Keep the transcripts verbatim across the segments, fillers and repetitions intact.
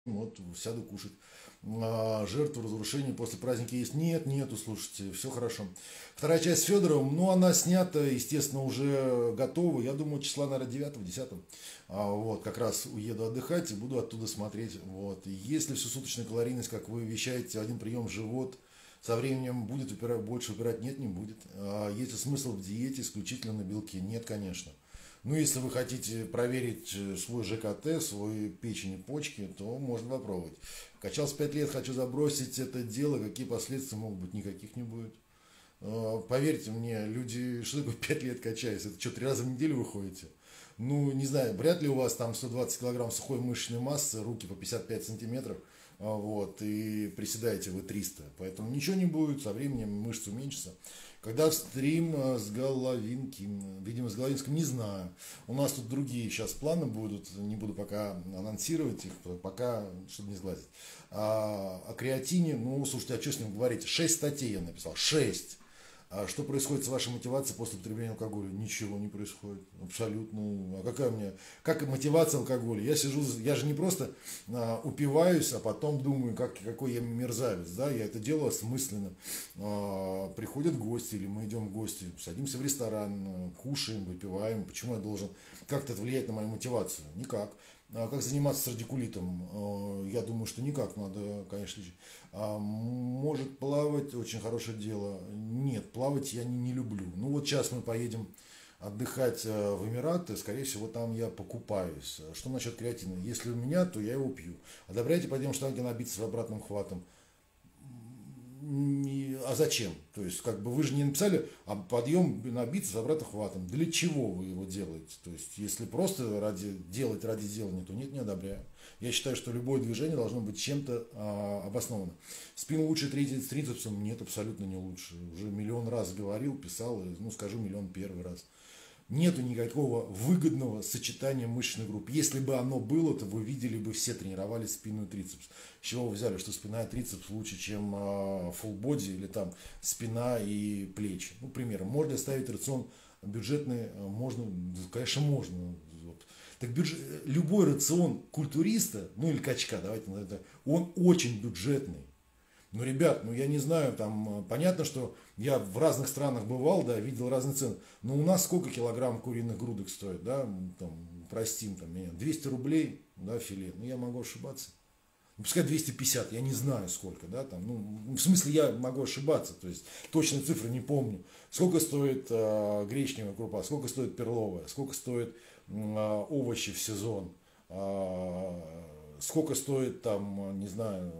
вот сяду кушать. А, жертву разрушений после праздника есть? Нет, нету, слушайте, все хорошо. Вторая часть с Федоровым, ну, она снята, естественно, уже готова. Я думаю, числа, наверное, девятого-десятого. А, вот, как раз уеду отдыхать и буду оттуда смотреть. Вот. И если всю суточную калорийность, как вы вещаете, один прием в живот, со временем будет упирать, больше упирать? Нет, не будет. А есть ли смысл в диете исключительно на белке? Нет, конечно. Ну, если вы хотите проверить свой ЖКТ, свой печень и почки, то можно попробовать. Качался пять лет, хочу забросить это дело, какие последствия могут быть? Никаких не будет. А, поверьте мне, люди, что такое пять лет качаясь? Это что, три раза в неделю вы ходите? Ну, не знаю, вряд ли у вас там сто двадцать килограмм сухой мышечной массы, руки по пятьдесят пять сантиметров, а, вот, и приседаете вы триста. Поэтому ничего не будет, со временем мышцы уменьшатся. Когда в стрим а, с Головинским, видимо, с Головинским, не знаю. У нас тут другие сейчас планы будут, не буду пока анонсировать их, пока, чтобы не сглазить. А, о креатине, ну, слушайте, а что с ним говорить? Шесть статей я написал, шесть. А что происходит с вашей мотивацией после употребления алкоголя? Ничего не происходит. Абсолютно. А какая у меня, как мотивация алкоголя? Я сижу, я же не просто а, упиваюсь, а потом думаю, как, какой я мерзавец. Да? Я это делаю осмысленно. А, приходят гости, или мы идем в гости, садимся в ресторан, кушаем, выпиваем. Почему я должен как-то это влиять на мою мотивацию? Никак. А как заниматься с радикулитом? Я думаю, что никак, надо, конечно. А может плавать, очень хорошее дело. Нет, плавать я не, не люблю. Ну вот сейчас мы поедем отдыхать в Эмираты, скорее всего, там я покупаюсь. Что насчет креатина? Если у меня, то я его пью. Одобряйте, пойдем штанги набиться с обратным хватом. Не, а зачем? То есть, как бы вы же не написали, а подъем на бицепс обратно хватом. Для чего вы его делаете? То есть, если просто ради, делать ради делания, то нет, не одобряю. Я считаю, что любое движение должно быть чем-то а, обосновано. Спину лучше тренировать с трицепсом? Нет, абсолютно не лучше. Уже миллион раз говорил, писал, ну скажу миллион первый раз. Нету никакого выгодного сочетания мышечных групп. Если бы оно было, то вы видели бы, все тренировали спину и трицепс. С чего вы взяли, что спина и трицепс лучше, чем full body или там спина и плечи? Ну, примером, можно ставить рацион бюджетный, можно, конечно, можно. Вот. Так бюджет, любой рацион культуриста, ну или качка, давайте назовем это, он очень бюджетный. Ну, ребят, ну я не знаю, там понятно, что я в разных странах бывал, да, видел разные цены. Но у нас сколько килограмм куриных грудок стоит, да, там, простим там меня, двести рублей, да, филе. Ну, я могу ошибаться. Ну, пускай двести пятьдесят, я не знаю сколько, да, там, ну, в смысле я могу ошибаться, то есть точные цифры не помню. Сколько стоит э, гречневая крупа, сколько стоит перловая, сколько стоит э, овощи в сезон, э, сколько стоит там, не знаю,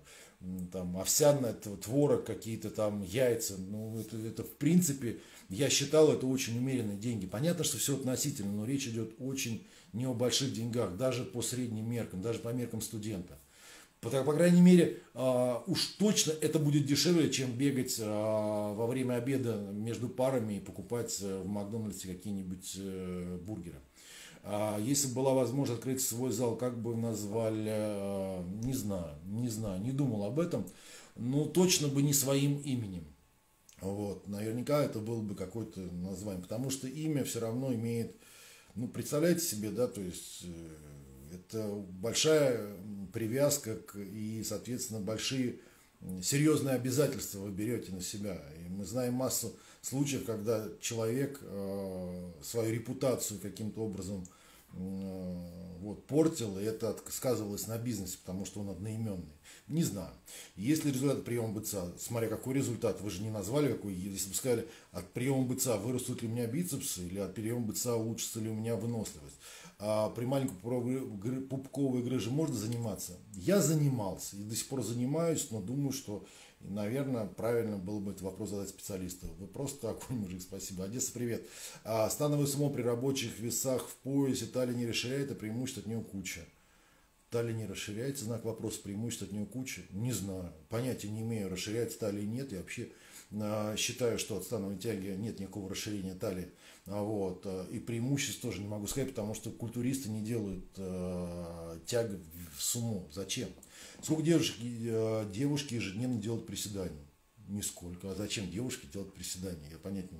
там овсяный творог, какие-то там яйца, ну это, это в принципе, я считал, это очень умеренные деньги. Понятно, что все относительно, но речь идет очень не о больших деньгах, даже по средним меркам, даже по меркам студента. По, по крайней мере, а, уж точно это будет дешевле, чем бегать а, во время обеда между парами и покупать в Макдональдсе какие-нибудь а, бургеры. А если бы была возможность открыть свой зал, как бы назвали, не знаю, не знаю, не думал об этом, но точно бы не своим именем. Вот, наверняка это было бы какое-то название, потому что имя все равно имеет, ну, представляете себе, да, то есть это большая привязка к, и, соответственно, большие серьезные обязательства вы берете на себя. И мы знаем массу случаев, когда человек э, свою репутацию каким-то образом э, вот, портил, и это сказывалось на бизнесе, потому что он одноименный. Не знаю. Если результат приема БЦА, смотря какой результат, вы же не назвали какой, если бы сказали, от приема БЦА вырастут ли у меня бицепсы, или от приема БЦА улучшится ли у меня выносливость. А при маленькой пупковой грыже можно заниматься? Я занимался и до сих пор занимаюсь, но думаю, что, наверное, правильно было бы этот вопрос задать специалисту. Вы просто огонь, мужик, спасибо. Одесса, привет. А, становое сумо при рабочих весах в поясе талия не расширяет, а преимуществ от нее куча. Талия не расширяется, знак вопроса, преимуществ от нее куча? Не знаю, понятия не имею, расширяется талия нет, я вообще считаю, что от становой тяги нет никакого расширения талии. Вот. И преимуществ тоже не могу сказать, потому что культуристы не делают э, тяг в сумо. Зачем? Сколько девушек, э, девушки ежедневно делают приседания? Нисколько. А зачем девушке делать приседания? Я понять не могу.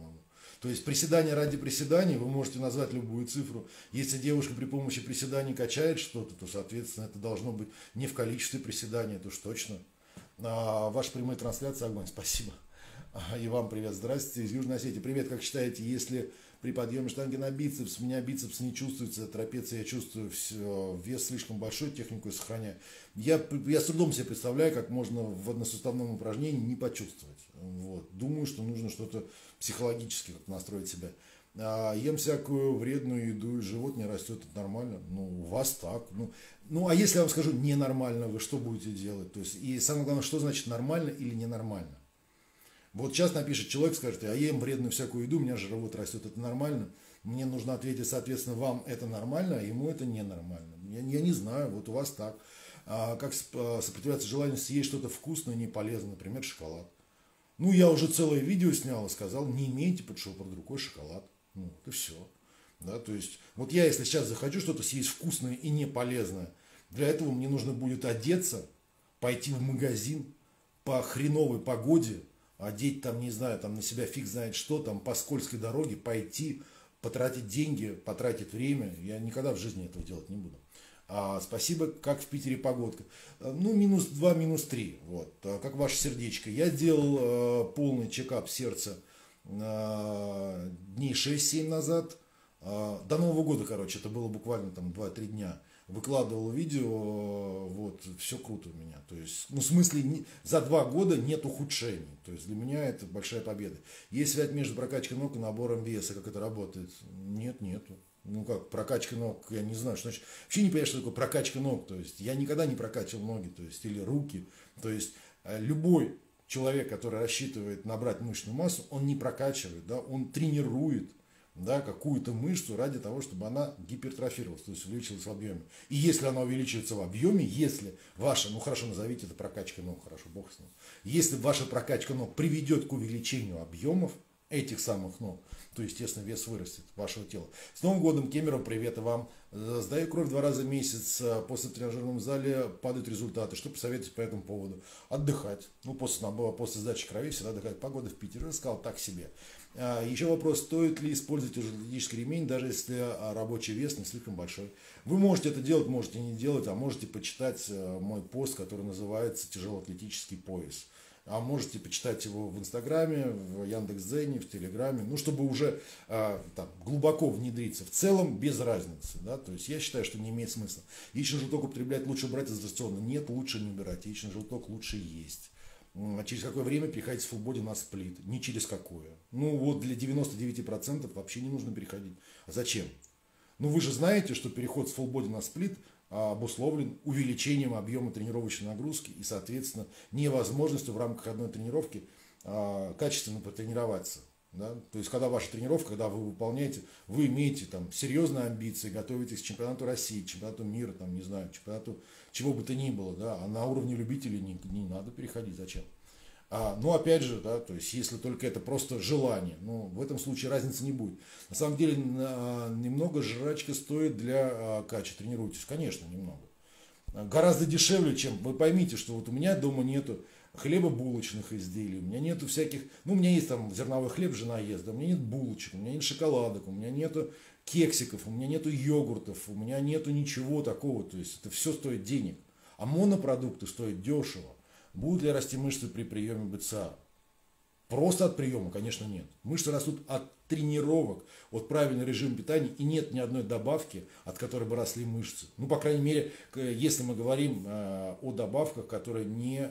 То есть приседания ради приседаний, вы можете назвать любую цифру. Если девушка при помощи приседаний качает что-то, то, соответственно, это должно быть не в количестве приседаний, это уж точно. А ваша прямая трансляция, огонь, спасибо. И вам привет, здрасте, из Южной Осетии. Привет, как считаете, если при подъеме штанги на бицепс, у меня бицепс не чувствуется, трапеция я чувствую, все, вес слишком большой, технику я сохраняю. Я, я с трудом себе представляю, как можно в односуставном упражнении не почувствовать. Вот. Думаю, что нужно что-то психологически как настроить себя. А, ем всякую вредную еду, и живот не растет, это нормально. Ну, у вас так. Ну, ну, а если я вам скажу ненормально, вы что будете делать? То есть, и самое главное, что значит нормально или ненормально? Вот сейчас напишет человек, скажет, а я ем вредную всякую еду, у меня живот растет, это нормально? Мне нужно ответить, соответственно, вам это нормально, а ему это ненормально. Я, я не знаю, вот у вас так. А как сопротивляться желанию съесть что-то вкусное, не полезное, например, шоколад. Ну, я уже целое видео снял и сказал, не имейте под под рукой шоколад. Ну, вот и все. Да, то есть, вот я, если сейчас захочу что-то съесть вкусное и не полезное, для этого мне нужно будет одеться, пойти в магазин по хреновой погоде, одеть там, не знаю, там на себя фиг знает что, там по скользкой дороге пойти, потратить деньги, потратить время. Я никогда в жизни этого делать не буду. А, спасибо, как в Питере погодка. Ну, минус два, минус три. Вот, а, как ваше сердечко. Я делал а, полный чекап сердца а, дней шесть-семь назад. А, до Нового года, короче, это было буквально там два-три дня. Выкладывал видео, вот, все круто у меня. То есть, ну, в смысле, за два года нет ухудшений. То есть, для меня это большая победа. Есть связь между прокачкой ног и набором веса, как это работает? Нет, нету. Ну, как, прокачка ног, я не знаю, что значит. Вообще не понимаю, что такое прокачка ног. То есть, я никогда не прокачивал ноги, то есть, или руки. То есть, любой человек, который рассчитывает набрать мышечную массу, он не прокачивает, да, он тренирует. Да, какую-то мышцу ради того, чтобы она гипертрофировалась, то есть увеличилась в объеме. И если она увеличивается в объеме, если ваша, ну хорошо, назовите это прокачкой ног, хорошо, бог с ним. Если ваша прокачка ног приведет к увеличению объемов этих самых ног, то, естественно, вес вырастет вашего тела. С Новым годом, Кемеров, привет и вам. Сдаю кровь два раза в месяц, после в тренажерном зале падают результаты. Что посоветуете по этому поводу? Отдыхать. Ну, после, после сдачи крови всегда отдыхать. Погода в Питере, я сказал, так себе. Еще вопрос, стоит ли использовать ортопедический ремень, даже если рабочий вес не слишком большой. Вы можете это делать, можете не делать, а можете почитать мой пост, который называется «Тяжелоатлетический пояс». А можете почитать его в Инстаграме, в Яндекс.Дзене, в Телеграме, ну, чтобы уже а, там, глубоко внедриться. В целом без разницы. Да? То есть я считаю, что не имеет смысла. Яичный желток употреблять лучше брать из рациона. Нет, лучше не убирать. Яичный желток лучше есть. А через какое время переходить с фулбоди на сплит? Не через какое. Ну вот для девяноста девяти процентов вообще не нужно переходить. А зачем? Ну вы же знаете, что переход с фулбоди на сплит обусловлен увеличением объема тренировочной нагрузки и, соответственно, невозможностью в рамках одной тренировки а, качественно потренироваться. Да? То есть, когда ваша тренировка, когда вы выполняете, вы имеете там серьезные амбиции, готовитесь к чемпионату России, к чемпионату мира, там, не знаю, чемпионату чего бы то ни было, да? А на уровне любителей не, не надо переходить. Зачем? А, ну, опять же, да, то есть, если только это просто желание, ну, в этом случае разницы не будет. На самом деле, на, немного жрачка стоит для а, кача. Тренируйтесь, конечно, немного. Гораздо дешевле, чем, вы поймите, что вот у меня дома нету хлебобулочных изделий, у меня нету всяких, ну, у меня есть там зерновой хлеб, жена ест, да, у меня нет булочек, у меня нет шоколадок, у меня нету кексиков, у меня нету йогуртов, у меня нету ничего такого, то есть, это все стоит денег. А монопродукты стоят дешево. Будут ли расти мышцы при приеме БЦА? Просто от приема, конечно, нет. Мышцы растут от тренировок, от правильного режима питания, и нет ни одной добавки, от которой бы росли мышцы. Ну, по крайней мере, если мы говорим э, о добавках, которые не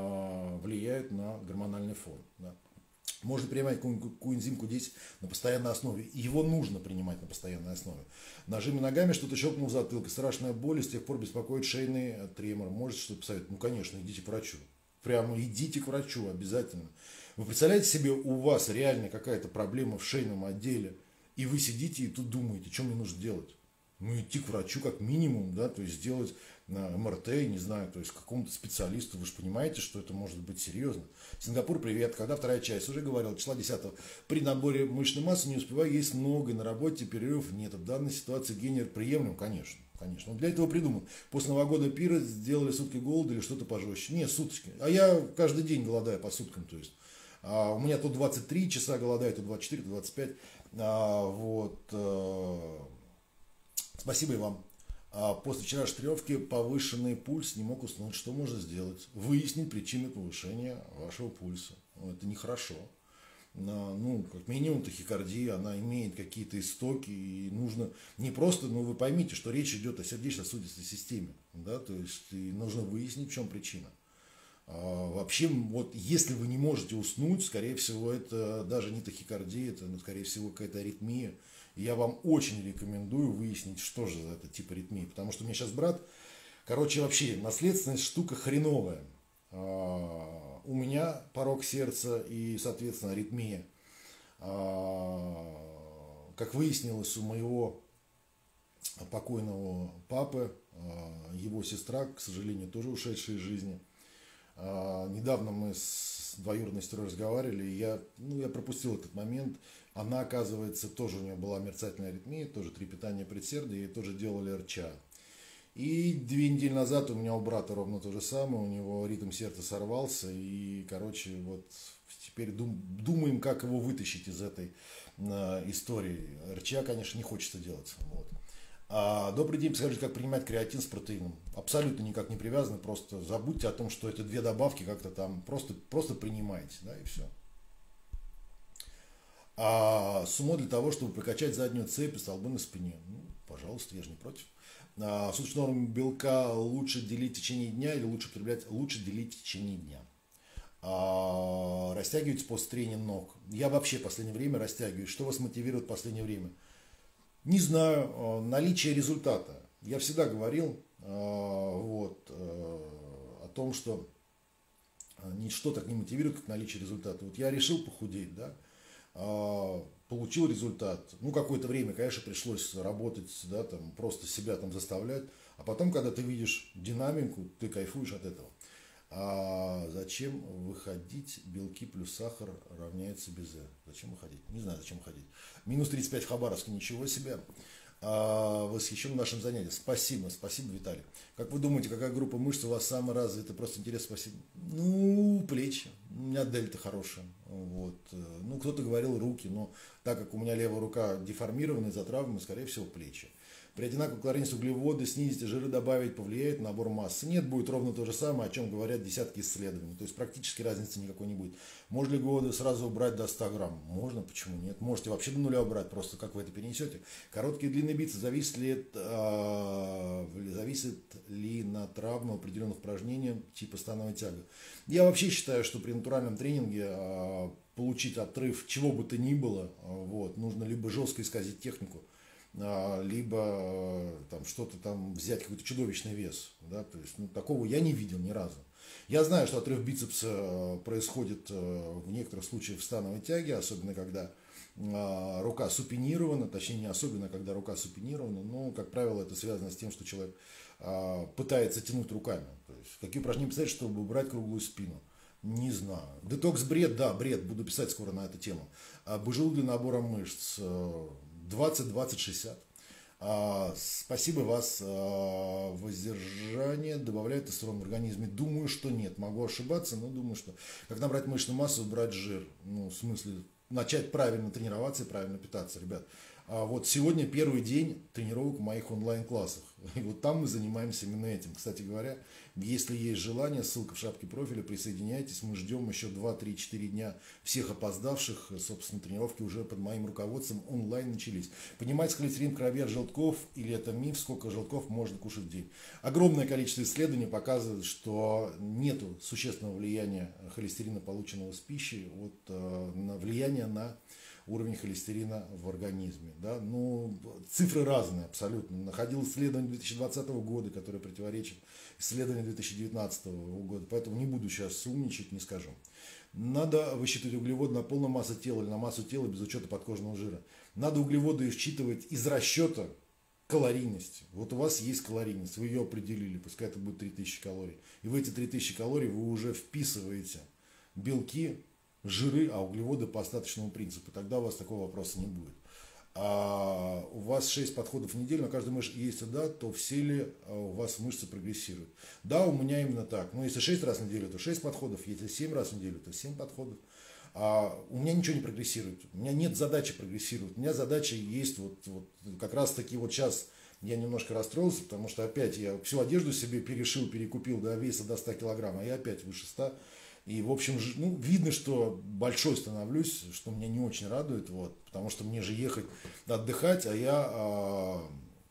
э, влияют на гормональный фон. Да. Можно принимать коэнзим ку десять на постоянной основе. И его нужно принимать на постоянной основе. Нажими ногами, что-то щелкнул в затылке. Страшная боль, с тех пор беспокоит шейный тремор. Можете что-то посоветовать? Ну, конечно, идите к врачу. Прямо идите к врачу обязательно. Вы представляете себе, у вас реально какая-то проблема в шейном отделе, и вы сидите и тут думаете, что мне нужно делать? Ну, идти к врачу как минимум, да, то есть сделать эм эр тэ, не знаю, то есть какому-то специалисту. Вы же понимаете, что это может быть серьезно. Сингапур, привет. Когда вторая часть? Уже говорил, числа десятого. При наборе мышечной массы не успеваю есть много, на работе перерывов нет. В данной ситуации генер приемлем, конечно. Конечно. Но для этого придуман. После Нового года пира сделали сутки голода или что-то пожестче. Нет, суточки. А я каждый день голодаю по суткам, то есть. А, у меня то двадцать три часа голодаю, то двадцать четыре, то двадцать пять. А, вот. А, спасибо и вам. А после вчерашней тренировки повышенный пульс, не мог уснуть. Что можно сделать? Выяснить причины повышения вашего пульса. Это нехорошо. Ну, как минимум тахикардия, она имеет какие-то истоки, и нужно не просто, ну, вы поймите, что речь идет о сердечно-сосудистой системе, да, то есть и нужно выяснить, в чем причина. А, вообще, вот если вы не можете уснуть, скорее всего, это даже не тахикардия, это, ну, скорее всего, какая-то аритмия. И я вам очень рекомендую выяснить, что же за это тип аритмии, потому что у меня сейчас брат, короче, вообще наследственность штука хреновая. А, у меня порог сердца и, соответственно, аритмия. А, как выяснилось, у моего покойного папы, его сестра, к сожалению, тоже ушедшая из жизни. А, недавно мы с двоюродной сестрой разговаривали, и я, ну, я пропустил этот момент. Она, оказывается, тоже у нее была мерцательная аритмия, тоже трепетание предсердия, и тоже делали РЧА. И две недели назад у меня у брата ровно то же самое, у него ритм сердца сорвался, и, короче, вот теперь дум, думаем, как его вытащить из этой э, истории. РЧА, конечно, не хочется делать. Вот. А, добрый день, скажите, как принимать креатин с протеином? Абсолютно никак не привязаны, просто забудьте о том, что это две добавки, как-то там просто, просто принимаете, да, и все. А сумо для того, чтобы прокачать заднюю цепь и столбы на спине. Ну, пожалуйста, я же не против. А, суточную норму белка лучше делить в течение дня или лучше потреблять? Лучше делить в течение дня. А, растягивать после трения ног. Я вообще в последнее время растягиваюсь. Что вас мотивирует в последнее время? Не знаю. Наличие результата. Я всегда говорил вот, о том, что ничто так не мотивирует, как наличие результата. Вот я решил похудеть, да, получил результат. Ну, какое-то время, конечно, пришлось работать, да, там, просто себя там заставлять. А потом, когда ты видишь динамику, ты кайфуешь от этого. А зачем выходить? Белки плюс сахар равняется без Э. Зачем выходить? Не знаю, зачем выходить. Минус тридцать пять в Хабаровске, ничего себе. А, восхищен нашим занятием. Спасибо, спасибо, Виталий. Как вы думаете, какая группа мышц у вас самая развитая? Просто интересно, спасибо. Ну, плечи. У меня дельта хорошая. Вот. Ну, кто-то говорил руки, но так как у меня левая рука деформированная из-за травмы, скорее всего, плечи. При одинаковой калорийности углеводы снизить и жиры добавить повлияет на набор массы? Нет, будет ровно то же самое, о чем говорят десятки исследований. То есть практически разницы никакой не будет. Можно ли углеводы сразу убрать до ста грамм? Можно, почему нет? Можете вообще до нуля убрать, просто как вы это перенесете. Короткие и длинные бицепсы, зависит ли, это, э, зависит ли на травму определенных упражнений типа становая тяга? Я вообще считаю, что при натуральном тренинге э, получить отрыв чего бы то ни было, э, вот, нужно либо жестко исказить технику, либо там что-то там взять, какой-то чудовищный вес, да, то есть, ну, такого я не видел ни разу. Я знаю, что отрыв бицепса происходит в некоторых случаях в становой тяге, особенно когда рука супинирована, точнее не особенно, когда рука супинирована, но, как правило, это связано с тем, что человек пытается тянуть руками. То есть, какие упражнения писать, чтобы убрать круглую спину? Не знаю. Детокс бред, да, бред, буду писать скоро на эту тему. БЖУ для набора мышц двадцать, двадцать, шестьдесят. А, спасибо вас. А, воздержание добавляет тестостерон в организме. Думаю, что нет. Могу ошибаться, но думаю, что. Как набрать мышечную массу, убрать жир? Ну, в смысле, начать правильно тренироваться и правильно питаться, ребят. А вот сегодня первый день тренировок в моих онлайн-классах. И вот там мы занимаемся именно этим. Кстати говоря, если есть желание, ссылка в шапке профиля, присоединяйтесь. Мы ждем еще два-три-четыре дня всех опоздавших. Собственно, тренировки уже под моим руководством онлайн начались. Поднимается холестерин в крови от желтков или это миф, сколько желтков можно кушать в день? Огромное количество исследований показывает, что нет существенного влияния холестерина, полученного с пищей, от, э, на влияние на уровень холестерина в организме. Да? Ну, цифры разные абсолютно. Находил исследование две тысячи двадцатого года, которое противоречит исследованию две тысячи девятнадцатого года. Поэтому не буду сейчас умничать, не скажу. Надо высчитывать углеводы на полную массу тела или на массу тела без учета подкожного жира. Надо углеводы считывать из расчета калорийности. Вот у вас есть калорийность, вы ее определили, пускай это будет три тысячи калорий. И в эти три тысячи калорий вы уже вписываете белки, жиры, а углеводы по остаточному принципу. Тогда у вас такого вопроса не будет. А у вас шесть подходов в неделю, на каждую мышцу, если да, то все ли у вас мышцы прогрессируют? Да, у меня именно так. Но если шесть раз в неделю, то шесть подходов. Если семь раз в неделю, то семь подходов. А у меня ничего не прогрессирует. У меня нет задачи прогрессировать. У меня задача есть вот, вот как раз таки вот сейчас я немножко расстроился, потому что опять я всю одежду себе перешил, перекупил до веса до ста килограмм, а я опять выше ста. И, в общем, ну, видно, что большой становлюсь, что меня не очень радует, вот, потому что мне же ехать отдыхать, а я, а,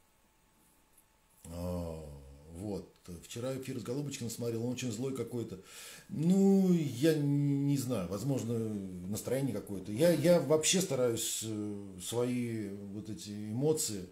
а, вот, вчера эфир с Голубочкиным смотрел, он очень злой какой-то. Ну, я не знаю, возможно, настроение какое-то. Я, я вообще стараюсь свои вот эти эмоции,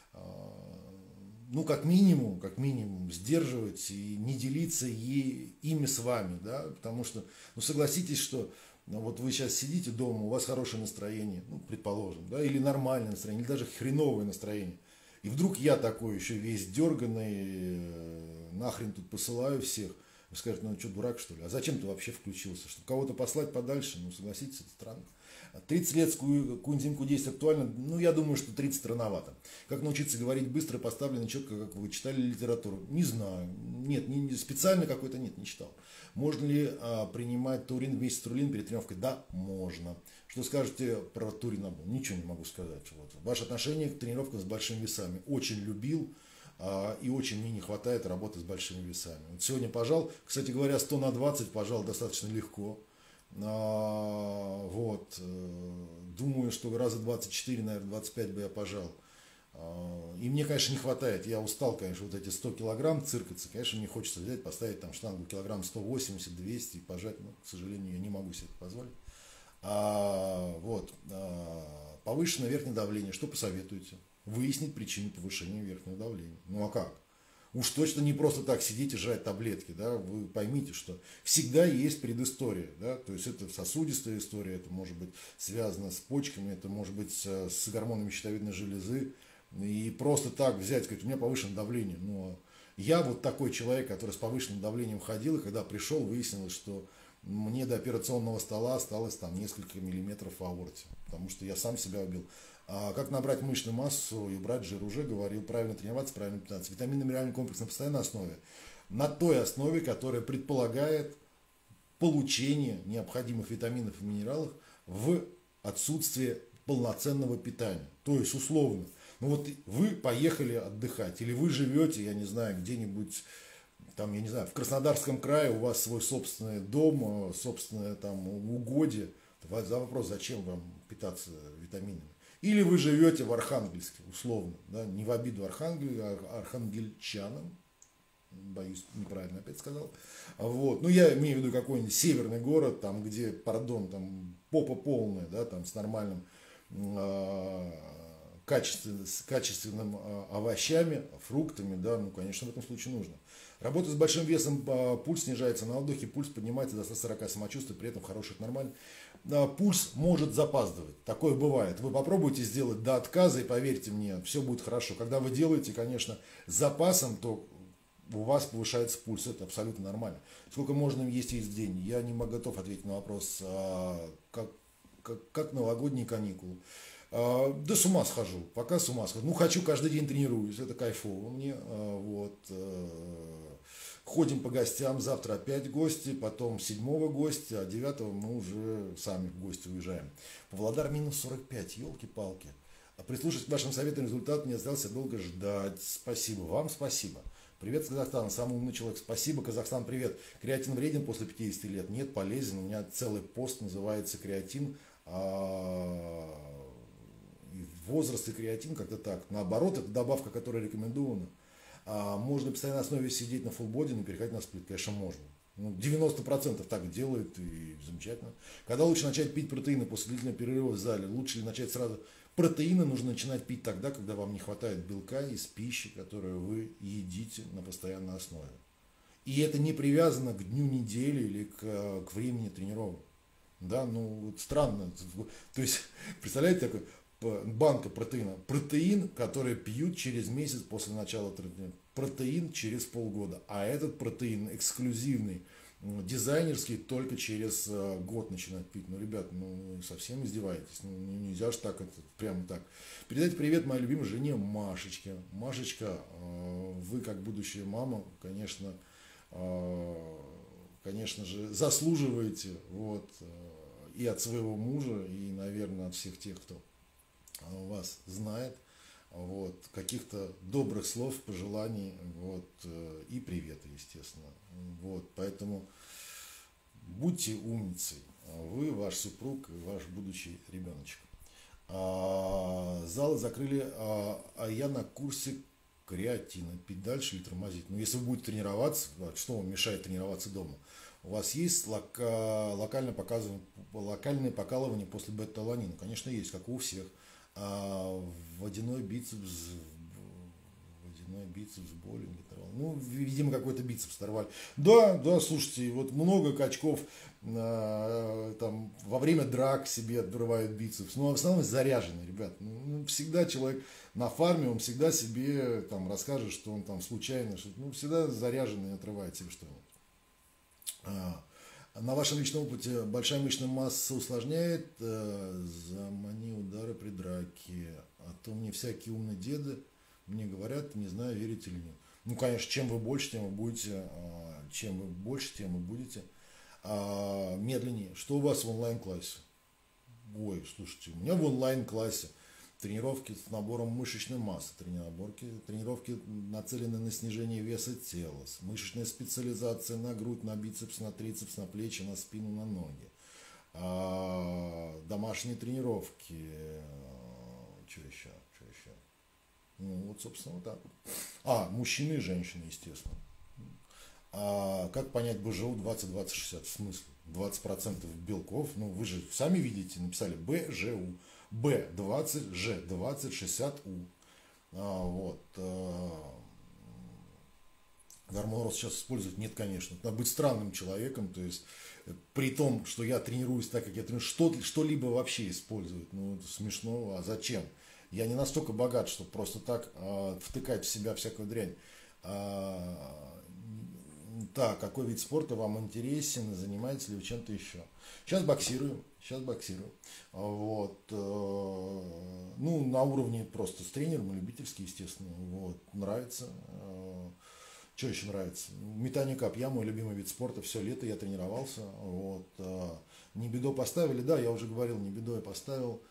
ну, как минимум, как минимум, сдерживать и не делиться ей, ими с вами, да, потому что, ну, согласитесь, что ну, вот вы сейчас сидите дома, у вас хорошее настроение, ну, предположим, да, или нормальное настроение, или даже хреновое настроение, и вдруг я такой еще весь дерганый, нахрен тут посылаю всех, вы скажете, ну, что, дурак, что ли, а зачем ты вообще включился, чтобы кого-то послать подальше, ну, согласитесь, это странно. тридцать лет с Кунзим Кудейс актуально, ну, я думаю, что тридцать рановато. Как научиться говорить быстро, поставленно, четко, как вы читали литературу? Не знаю. Нет, не, специально какой-то нет, не читал. Можно ли а, принимать таурин вместе с трулин перед тренировкой? Да, можно. Что скажете про туринабол? Ничего не могу сказать. Вот. Ваше отношение к тренировкам с большими весами. Очень любил. И очень мне не хватает работы с большими весами. Вот сегодня пожал, кстати говоря, сто на двадцать пожал достаточно легко. А, вот, думаю, что раза двадцать четыре, наверное, двадцать пять бы я пожал. А, и мне, конечно, не хватает. Я устал, конечно, вот эти сто килограмм циркаться. Конечно, мне хочется взять, поставить там штангу килограмм сто восемьдесят двести и пожать. Но, к сожалению, я не могу себе это позволить. А, вот, а, повышенное верхнее давление. Что посоветуете? Выяснить причину повышения верхнего давления. Ну а как? Уж точно не просто так сидеть и жрать таблетки, да, вы поймите, что всегда есть предыстория, да, то есть это сосудистая история, это может быть связано с почками, это может быть с гормонами щитовидной железы, и просто так взять, сказать, у меня повышенное давление, но я вот такой человек, который с повышенным давлением ходил, и когда пришел, выяснилось, что мне до операционного стола осталось там несколько миллиметров в аорте, потому что я сам себя убил. А как набрать мышечную массу и убрать жир, уже говорил, правильно тренироваться, правильно питаться. Витаминно-минеральный комплекс на постоянной основе. На той основе, которая предполагает получение необходимых витаминов и минералов в отсутствие полноценного питания. То есть, условно, ну вот вы поехали отдыхать, или вы живете, я не знаю, где-нибудь, там, я не знаю, в Краснодарском крае, у вас свой собственный дом, собственное там угодье. За вопрос, зачем вам питаться витаминами? Или вы живете в Архангельске, условно, да, не в обиду Архангелю, а архангельчанам, боюсь, неправильно опять сказал. Вот. Ну, я имею в виду какой-нибудь северный город, там, где, пардон, там попа полная, да, там с нормальным э, качественным, с качественным э, овощами, фруктами, да, ну, конечно, в этом случае нужно. Работа с большим весом, э, пульс снижается на отдыхе, пульс поднимается до ста сорока самочувствия, при этом хороший, нормально. Пульс может запаздывать. Такое бывает. Вы попробуйте сделать до отказа, и поверьте мне, все будет хорошо. Когда вы делаете, конечно, с запасом, то у вас повышается пульс. Это абсолютно нормально. Сколько можно есть есть в день? Я не готов ответить на вопрос, как, как, как новогодние каникулы. Да с ума схожу. Пока с ума схожу. Ну, хочу, каждый день тренируюсь. Это кайфово мне. Вот. Ходим по гостям, завтра опять гости, потом седьмого гостя, а девятого мы уже сами в гости уезжаем. Павлодар минус сорок пять, елки-палки. А прислушаться к вашим советам, результат не остался долго ждать. Спасибо, вам спасибо. Привет, Казахстан, самый умный человек. Спасибо, Казахстан, привет. Креатин вреден после пятидесяти лет? Нет, полезен. У меня целый пост называется «Креатин». Возраст и креатин как-то так. Наоборот, это добавка, которая рекомендована. А можно на постоянной основе сидеть на фулбоди, но переходить на сплит? Конечно, можно. Ну, девяносто процентов так делают, и замечательно. Когда лучше начать пить протеины после длительного перерыва в зале? Лучше ли начать сразу? Протеины нужно начинать пить тогда, когда вам не хватает белка из пищи, которую вы едите на постоянной основе. И это не привязано к дню недели или к, к времени тренировок. Да, ну вот странно. То есть, представляете, такой банка протеина. Протеин, который пьют через месяц после начала тренировки. Протеин через полгода. А этот протеин эксклюзивный, дизайнерский, только через год начинать пить. Ну, ребят, ну совсем издеваетесь. Ну, нельзя же так, это, прямо так. Передайте привет моей любимой жене Машечке. Машечка, вы как будущая мама, конечно, конечно же, заслуживаете. Вот. и от своего мужа, и, наверное, от всех тех, кто вас знает. Вот, каких-то добрых слов, пожеланий, вот, и привета, естественно. Вот, поэтому будьте умницей, вы, ваш супруг и ваш будущий ребеночек. А, залы закрыли, а, а я на курсе креатина. Пить дальше или тормозить? Ну, если вы будете тренироваться, что вам мешает тренироваться дома? У вас есть лока, локальное, показывание, локальное покалывание после бета-аланина? Конечно, есть, как у всех. А водяной бицепс, водяной бицепс, боли, ну, видимо, какой-то бицепс оторвали. Да, да, слушайте, вот много качков а, там во время драк себе отрывают бицепс, но в основном заряженный, ребят. Ну, всегда человек на фарме, он всегда себе там расскажет, что он там случайно, что, ну, всегда заряженный отрывает себе что-нибудь. А, на вашем личном опыте большая мышечная масса усложняет, э, замани удары при драке, а то мне всякие умные деды мне говорят, не знаю, верите или нет. Ну, конечно, чем вы больше, тем вы будете, э, чем вы больше, тем вы будете э, медленнее. Что у вас в онлайн-классе? Ой, слушайте, у меня в онлайн-классе тренировки с набором мышечной массы, тренировки, тренировки нацелены на снижение веса тела, мышечная специализация на грудь, на бицепс, на трицепс, на плечи, на спину, на ноги, а, домашние тренировки, что еще, что еще, ну вот, собственно, вот так вот. А, мужчины и женщины, естественно. А как понять БЖУ двадцать двадцать шестьдесят? В смысле? двадцать процентов белков, ну вы же сами видите, написали БЖУ. Б двадцать, Ж двадцать, шестьдесят У. А, вот. А, гормон роста сейчас используют? Нет, конечно. Надо быть странным человеком, то есть при том, что я тренируюсь так, как я тренируюсь, что, что-либо вообще используют. Ну, это смешно. А зачем? Я не настолько богат, чтобы просто так а, втыкать в себя всякую дрянь. А, так, какой вид спорта вам интересен, занимаетесь ли вы чем-то еще? Сейчас боксирую, сейчас боксирую. Вот, ну, на уровне просто с тренером, любительский, естественно. Вот, нравится. Что еще нравится? Метание копья, мой любимый вид спорта. Все лето я тренировался. Вот, Небидо поставили, да, я уже говорил, Небидо я поставил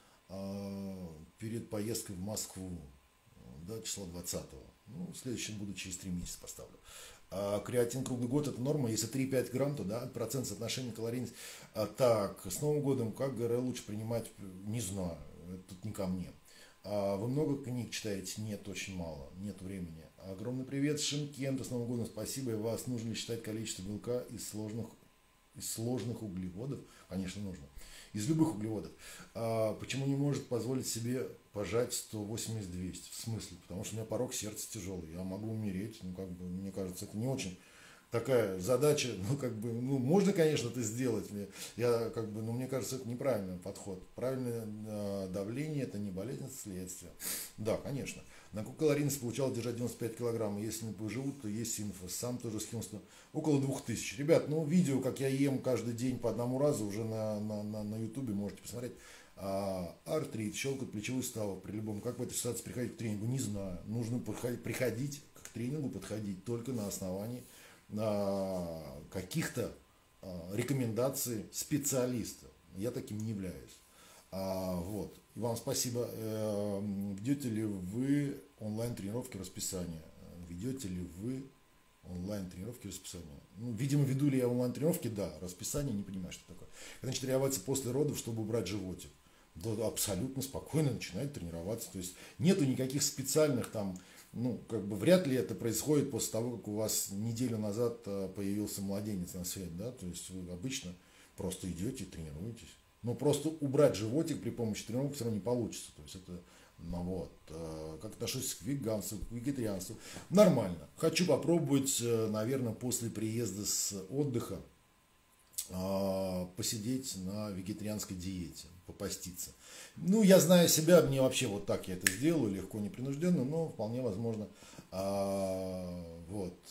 перед поездкой в Москву, да, числа двадцатого. Ну, следующий буду через три месяца поставлю. А креатин круглый год это норма, если три-пять грамм, то да, процент соотношения калорийности. А так, с Новым годом как ГРЛ лучше принимать, не знаю, тут не ко мне. А вы много книг читаете? Нет, очень мало, нет времени. Огромный привет, Шимкент, с Новым годом, спасибо. И вас нужно ли считать количество белка из сложных, из сложных углеводов? Конечно, нужно. Из любых углеводов. А почему не может позволить себе пожать сто восемьдесят двести? В смысле? Потому что у меня порог сердца тяжелый. Я могу умереть. Ну, как бы, мне кажется, это не очень такая задача. Ну, как бы, ну, можно, конечно, это сделать. Я, как бы, но мне кажется, это неправильный подход. Правильное э, давление – это не болезнь, это следствие. Да, конечно. На какую калорийность получал держать девяносто пять килограмм? Если не поживут, то есть инфо. Сам тоже скинул около двух тысяч. Ребят, ну видео, как я ем каждый день по одному разу, уже на, на, на, на ютубе можете посмотреть. А, артрит, щелкает плечевой ставок при любом. Как в этой ситуации приходить к тренингу? Не знаю. Нужно приходить, приходить к тренингу, подходить только на основании а, каких-то а, рекомендаций специалиста. Я таким не являюсь. А, вот. И вам спасибо. Э, ведете ли вы онлайн-тренировки расписания? Ведете ли вы онлайн-тренировки расписания? Ну, видимо, веду ли я онлайн-тренировки? Да. Расписание, не понимаю, что такое. Когда начать тренироваться после родов, чтобы убрать животик? Да, абсолютно спокойно начинает тренироваться. То есть нету никаких специальных там, ну, как бы вряд ли это происходит после того, как у вас неделю назад появился младенец на свет, да? То есть вы обычно просто идете и тренируетесь. Но просто убрать животик при помощи тренировок все равно не получится. То есть это, ну вот, как отношусь к веганству, к вегетарианству. Нормально. Хочу попробовать, наверное, после приезда с отдыха посидеть на вегетарианской диете, попаститься. Ну, я знаю себя, мне вообще вот так я это сделаю, легко, непринужденно, но вполне возможно, вот,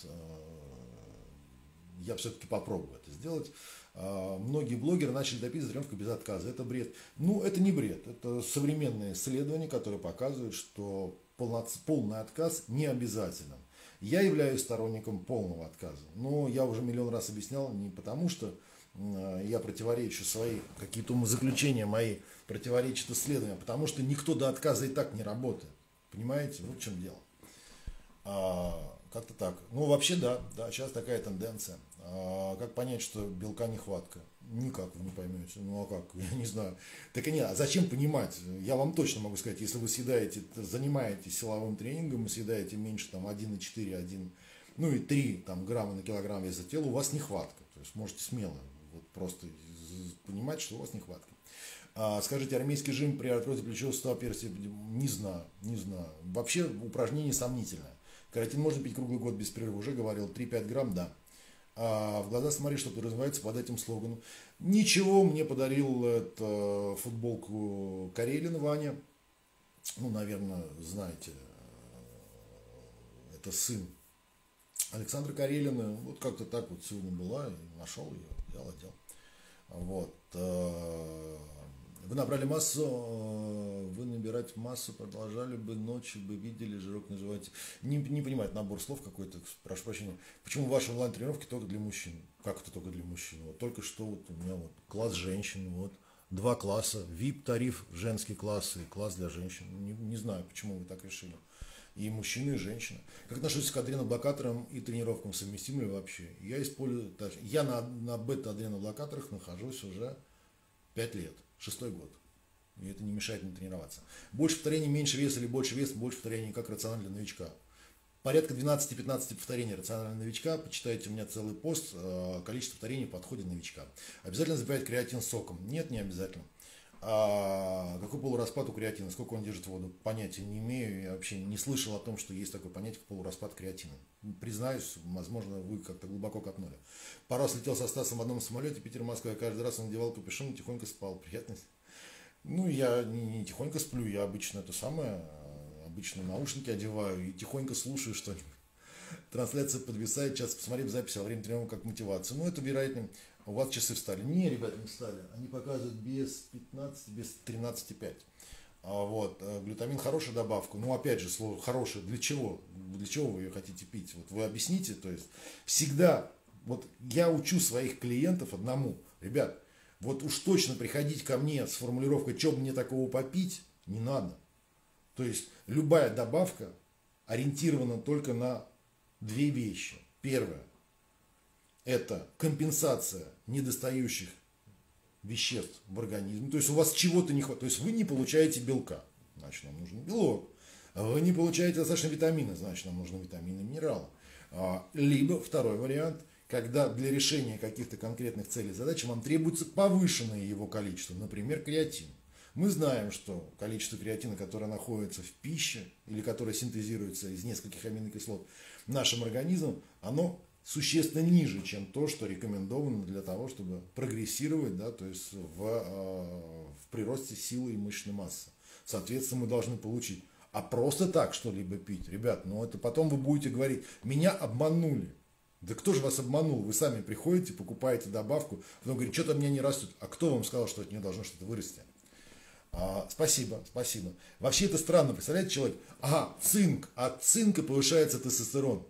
я все-таки попробую это сделать. Многие блогеры начали дописывать тренировку без отказа. Это бред. Ну, это не бред. Это современные исследования, которые показывают, что полный отказ не обязателен. Я являюсь сторонником полного отказа. Но я уже миллион раз объяснял, не потому что я противоречу свои, какие-то умозаключения мои противоречат исследованиям, потому что никто до отказа и так не работает. Понимаете? Вот в чем дело. А, как-то так. Ну, вообще, да, да, сейчас такая тенденция. А, как понять, что белка нехватка? Никак вы не поймете. Ну, а как? Я не знаю. Так и нет, а зачем понимать? Я вам точно могу сказать, если вы съедаете, занимаетесь силовым тренингом и съедаете меньше там один и четыре, один, ну и три там, грамма на килограмм веса тела, у вас нехватка. То есть можете смело вот, просто понимать, что у вас нехватка. А, скажите, армейский жим при артрозе плечевого сустава перстня? Не знаю, не знаю. Вообще упражнение сомнительное. Каротин можно пить круглый год без перерыва, уже говорил, три-пять грамм, да. А в глаза смотри, что подразумевается под этим слоганом. Ничего, мне подарил это, футболку Карелин Ваня. Ну, наверное, знаете, это сын Александра Карелина. Вот как-то так вот сегодня была, и нашел ее, взял, одел. Вот. Вы набрали массу, вы набирать массу продолжали бы, ночью бы видели, жирок называете. Не, не понимает набор слов какой-то, прошу прощения. Почему ваши онлайн-тренировки только для мужчин? Как это только для мужчин? Вот только что вот у меня вот класс женщин, вот два класса, ви ай пи-тариф, женский класс и класс для женщин. Не, не знаю, почему вы так решили. И мужчины, и женщины. Как отношусь к адреноблокаторам и тренировкам, совместимы ли вообще? Я использую, я на, на бета-адреноблокаторах нахожусь уже пять лет. Шестой год. И это не мешает мне тренироваться. Больше повторений, меньше веса или больше веса, больше повторений, как рационально для новичка. Порядка двенадцати-пятнадцати повторений рационально для новичка. Почитайте у меня целый пост. Количество повторений подходит новичка. Обязательно запивать креатин соком? Нет, не обязательно. А какой полураспад у креатина? Сколько он держит воду? Понятия не имею. Я вообще не слышал о том, что есть такое понятие, как полураспад креатина. Признаюсь, возможно, вы как-то глубоко копнули. Пару раз летел со Стасом в одном самолете, Питер-Москва. Каждый раз он надевал капюшон и тихонько спал. Приятность. Ну, я не, не тихонько сплю, я обычно это самое, обычно наушники одеваю и тихонько слушаю что-нибудь. Трансляция подвисает, сейчас посмотрим запись во время тренировок как мотивацию. Ну, это, вероятно, у вас часы встали. Не, ребята, не встали. Они показывают без пятнадцати, без тринадцати пять. А вот, глютамин хорошая добавка. Ну, опять же, слово хорошая. Для чего? Для чего вы ее хотите пить? Вот вы объясните, то есть всегда, вот я учу своих клиентов одному. Ребят, вот уж точно приходить ко мне с формулировкой, что мне такого попить, не надо. То есть любая добавка ориентирована только на две вещи. Первое – это компенсация недостающих веществ в организме. То есть у вас чего-то не хватает. То есть вы не получаете белка, значит нам нужен белок. Вы не получаете достаточно витамина, значит нам нужны витамины и минералы. Либо второй вариант – когда для решения каких-то конкретных целей и задач вам требуется повышенное его количество, например, креатин. Мы знаем, что количество креатина, которое находится в пище или которое синтезируется из нескольких аминокислот нашим организмом, оно существенно ниже, чем то, что рекомендовано для того, чтобы прогрессировать, да, то есть в, в приросте силы и мышечной массы. Соответственно, мы должны получить. А просто так что-либо пить, ребят, ну это потом вы будете говорить, меня обманули. Да кто же вас обманул? Вы сами приходите, покупаете добавку, потом говорите, что-то у меня не растет. А кто вам сказал, что от нее должно что-то вырасти? А, спасибо, спасибо. Вообще это странно, представляете, человек, ага, цинк, от цинка повышается тестостерон.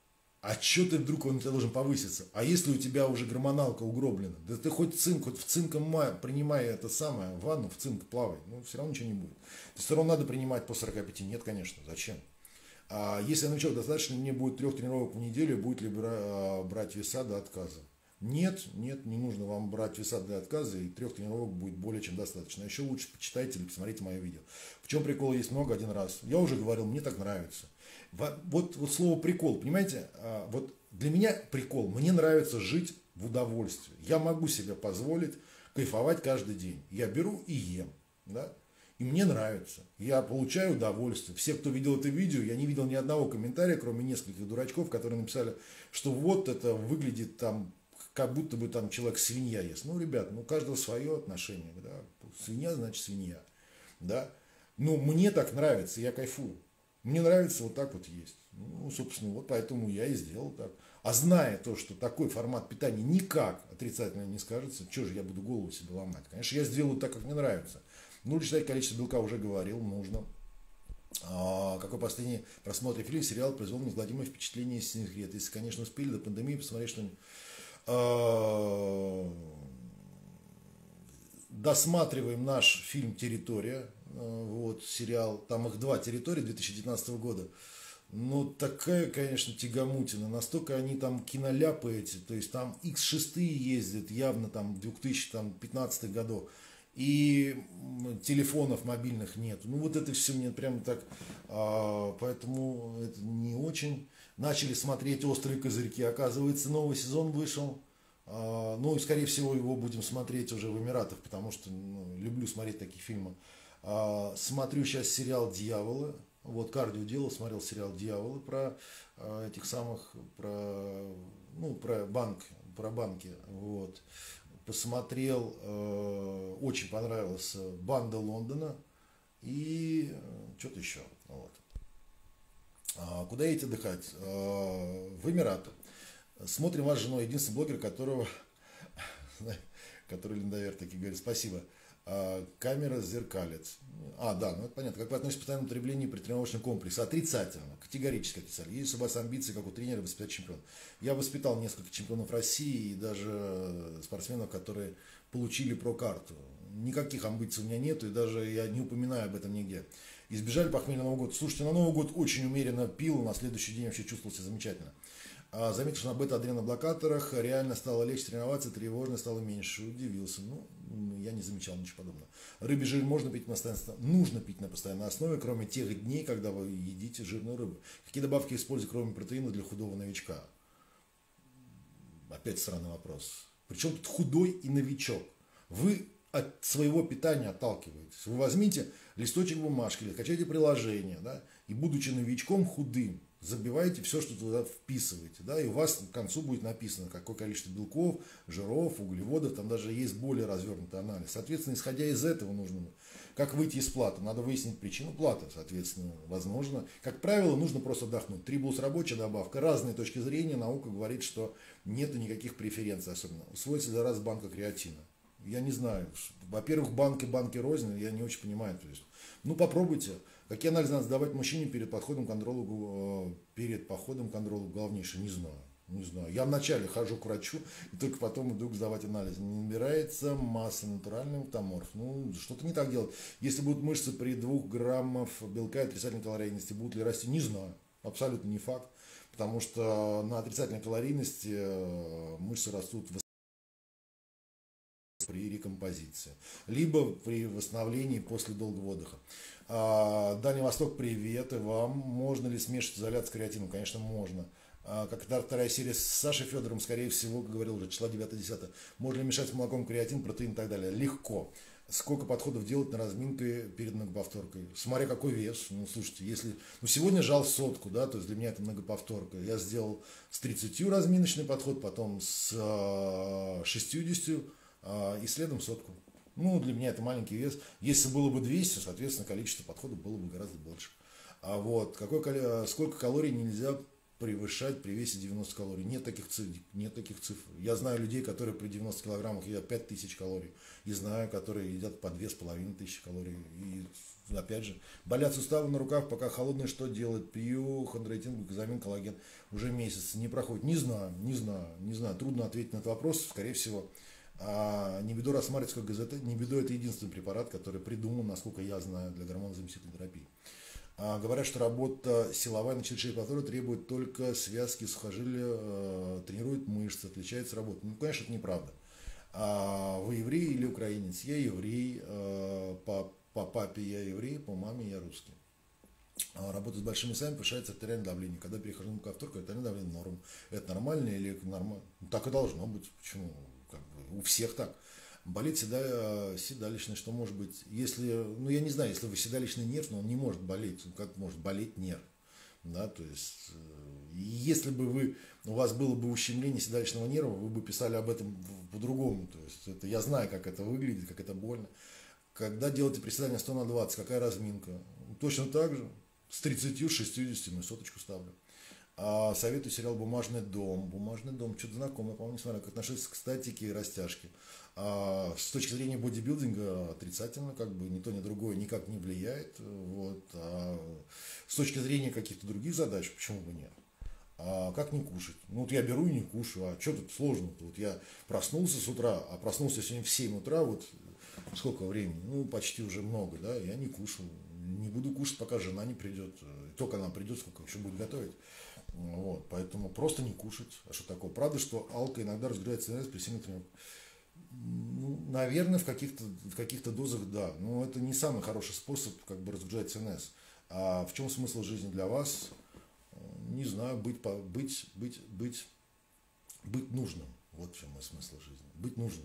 А что ты вдруг он у тебя должен повыситься? А если у тебя уже гормоналка угроблена? Да ты хоть цинк, хоть в цинком принимай это самое, ванну, в цинк плавай, ну все равно ничего не будет. Тестостерон надо принимать по сорока пяти? Нет, конечно, зачем? А если новичок достаточно, мне будет трех тренировок в неделю, будет ли брать веса до отказа? Нет, нет, не нужно вам брать веса для отказа, и трех тренировок будет более чем достаточно. Еще лучше почитайте или посмотрите мое видео. В чем прикол есть много, один раз. Я уже говорил, мне так нравится. Вот, вот слово прикол, понимаете, вот для меня прикол, мне нравится жить в удовольствии. Я могу себе позволить кайфовать каждый день. Я беру и ем, да? И мне нравится. Я получаю удовольствие. Все, кто видел это видео, я не видел ни одного комментария, кроме нескольких дурачков, которые написали, что вот это выглядит там, как будто бы там человек свинья ест. Ну, ребят, ну, у каждого свое отношение. Да? Свинья значит свинья. Да? Ну, мне так нравится, я кайфую. Мне нравится вот так вот есть. Ну, собственно, вот поэтому я и сделал так. А зная то, что такой формат питания никак отрицательно не скажется, что же я буду голову себе ломать? Конечно, я сделаю так, как мне нравится. Ну, считать количество белка уже говорил, нужно. А, какой последний просмотр фильма, сериал произвел неизгладимое впечатление из секрет. Если, конечно, успели до пандемии посмотреть что-нибудь. А, досматриваем наш фильм «Территория», вот, сериал, там их два, «Территория» две тысячи девятнадцатого года. Ну, такая, конечно, тягомутина. Настолько они там киноляпы эти. То есть там икс шесть ездят явно там две тысячи пятнадцатых годов. И телефонов мобильных нет. Ну, вот это все мне прям так... А, поэтому это не очень. Начали смотреть «Острые козырьки». Оказывается, новый сезон вышел. А, ну, и, скорее всего, его будем смотреть уже в Эмиратах, потому что ну, люблю смотреть такие фильмы. А, смотрю сейчас сериал «Дьяволы». Вот «Кардио делал», смотрел сериал «Дьяволы» про э, этих самых, про, ну, про банк, про банки. Вот. Посмотрел, э, очень понравилась «Банда Лондона» и э, что-то еще. Вот. А, куда едете отдыхать? А, в Эмираты. Смотрим вас с женой, единственный блогер, которого, который Линдавер таки говорит, спасибо. Камера зеркалит. А, да, ну это понятно. Как вы относитесь к постоянному потреблению предтренировочного комплекса? Отрицательно, категорически отрицательно. Есть у вас амбиции, как у тренера, воспитать чемпиона. Я воспитал несколько чемпионов России и даже спортсменов, которые получили про-карту. Никаких амбиций у меня нету, и даже я не упоминаю об этом нигде. Избежали похмелья на Новый год. Слушайте, на Новый год очень умеренно пил, на следующий день вообще чувствовал себя замечательно. Заметил, что на бета-адреноблокаторах реально стало легче тренироваться, тревожность стало меньше. Удивился. Ну, я не замечал ничего подобного. Рыбий жир можно пить на постоянной, нужно пить на постоянной основе, кроме тех дней, когда вы едите жирную рыбу. Какие добавки используете, кроме протеина, для худого новичка? Опять странный вопрос. Причем тут худой и новичок? Вы от своего питания отталкиваетесь. Вы возьмите листочек бумажки или качайте приложение, да, и будучи новичком худым, забиваете все, что туда вписываете, да, и у вас к концу будет написано, какое количество белков, жиров, углеводов, там даже есть более развернутый анализ. Соответственно, исходя из этого нужно, как выйти из платы, надо выяснить причину платы, соответственно, возможно. Как правило, нужно просто отдохнуть. Трибулс рабочая добавка, разные точки зрения, наука говорит, что нет никаких преференций особенно. Усвоится за раз банка креатина. Я не знаю, во-первых, банки, банки рознь, я не очень понимаю, то есть, ну попробуйте. Какие анализы надо сдавать мужчине перед подходом к андрологу, перед походом к андрологу главнейший? Не знаю. Не знаю. Я вначале хожу к врачу, и только потом иду сдавать анализы. Не набирается масса, натуральный метаморф. Ну, что-то не так делать. Если будут мышцы при двух граммах белка и отрицательной калорийности, будут ли расти? Не знаю. Абсолютно не факт. Потому что на отрицательной калорийности мышцы растут в при рекомпозиции, либо при восстановлении после долгого отдыха. А, Дальний Восток, привет, и вам. Можно ли смешивать изолят с креатином? Конечно, можно. А, как вторая серия с Сашей Федором, скорее всего, как говорил уже, числа девятое-десятое. Можно ли мешать с молоком креатин, протеин и так далее? Легко. Сколько подходов делать на разминке перед многоповторкой? Смотря какой вес. Ну, слушайте, если... Ну, сегодня жал сотку, да, то есть для меня это многоповторка. Я сделал с тридцатью разминочный подход, потом с шестьюдесятью и следом сотку. Ну, для меня это маленький вес. Если было бы двести, соответственно, количество подходов было бы гораздо больше. А вот какой, сколько калорий нельзя превышать при весе девяносто калорий? Нет таких цифр. Нет таких цифр. Я знаю людей, которые при девяноста килограммах едят пять тысяч калорий. И знаю, которые едят по две с половиной тысячи калорий. И опять же, болят суставы на руках, пока холодные, что делать? Пью хондроитин, глюкозамин, коллаген. Уже месяц не проходит. Не знаю, не знаю, не знаю. Трудно ответить на этот вопрос. Скорее всего, А Небидо рассматривается как ГЗТ. Небидо — это единственный препарат, который придуман, насколько я знаю, для гормонозаместительной терапии. А, говорят, что работа силовая на черепно-мозговой требует только связки сухожилия, э, тренирует мышцы, отличается работа. Ну, конечно, это неправда. А вы еврей или украинец? Я еврей, э, по, по папе я еврей, по маме я русский. А, работа с большими весами повышается артериальное давление. Когда перехожу на повторку, артериальное давление норм. Это нормально или нормально? Так и должно быть. Почему? Как бы у всех так. Болит седа, седалищный, что может быть, если, ну я не знаю, если вы седалищный нерв, но он не может болеть, как может болеть нерв, да, то есть, если бы вы, у вас было бы ущемление седалищного нерва, вы бы писали об этом по-другому, то есть, это, я знаю, как это выглядит, как это больно. Когда делаете приседания сто на двадцать, какая разминка? Точно так же, с тридцатью, шестьюдесятью, ну, соточку ставлю. А, советую сериал «Бумажный дом». «Бумажный дом», что-то знакомое, по-моему, не смотрел, как отношусь к статике и растяжке. А, с точки зрения бодибилдинга отрицательно, как бы ни то, ни другое никак не влияет. Вот. А с точки зрения каких-то других задач, почему бы нет? А как не кушать? Ну вот я беру и не кушаю, а что тут сложно-то? Вот я проснулся с утра, а проснулся сегодня в семь утра, вот сколько времени? Ну, почти уже много, да, я не кушал. Не буду кушать, пока жена не придет. Только она придет, сколько еще будет готовить. Вот, поэтому просто не кушать. А что такое? Правда, что алка иногда разгружается при сильной тренировке? Ну, наверное, в каких-то в каких-то дозах да. Но это не самый хороший способ как бы разгружать ЦНС. А в чем смысл жизни для вас? Не знаю, быть, быть, быть, быть, быть нужным. Вот в чем мой смысл жизни. Быть нужным.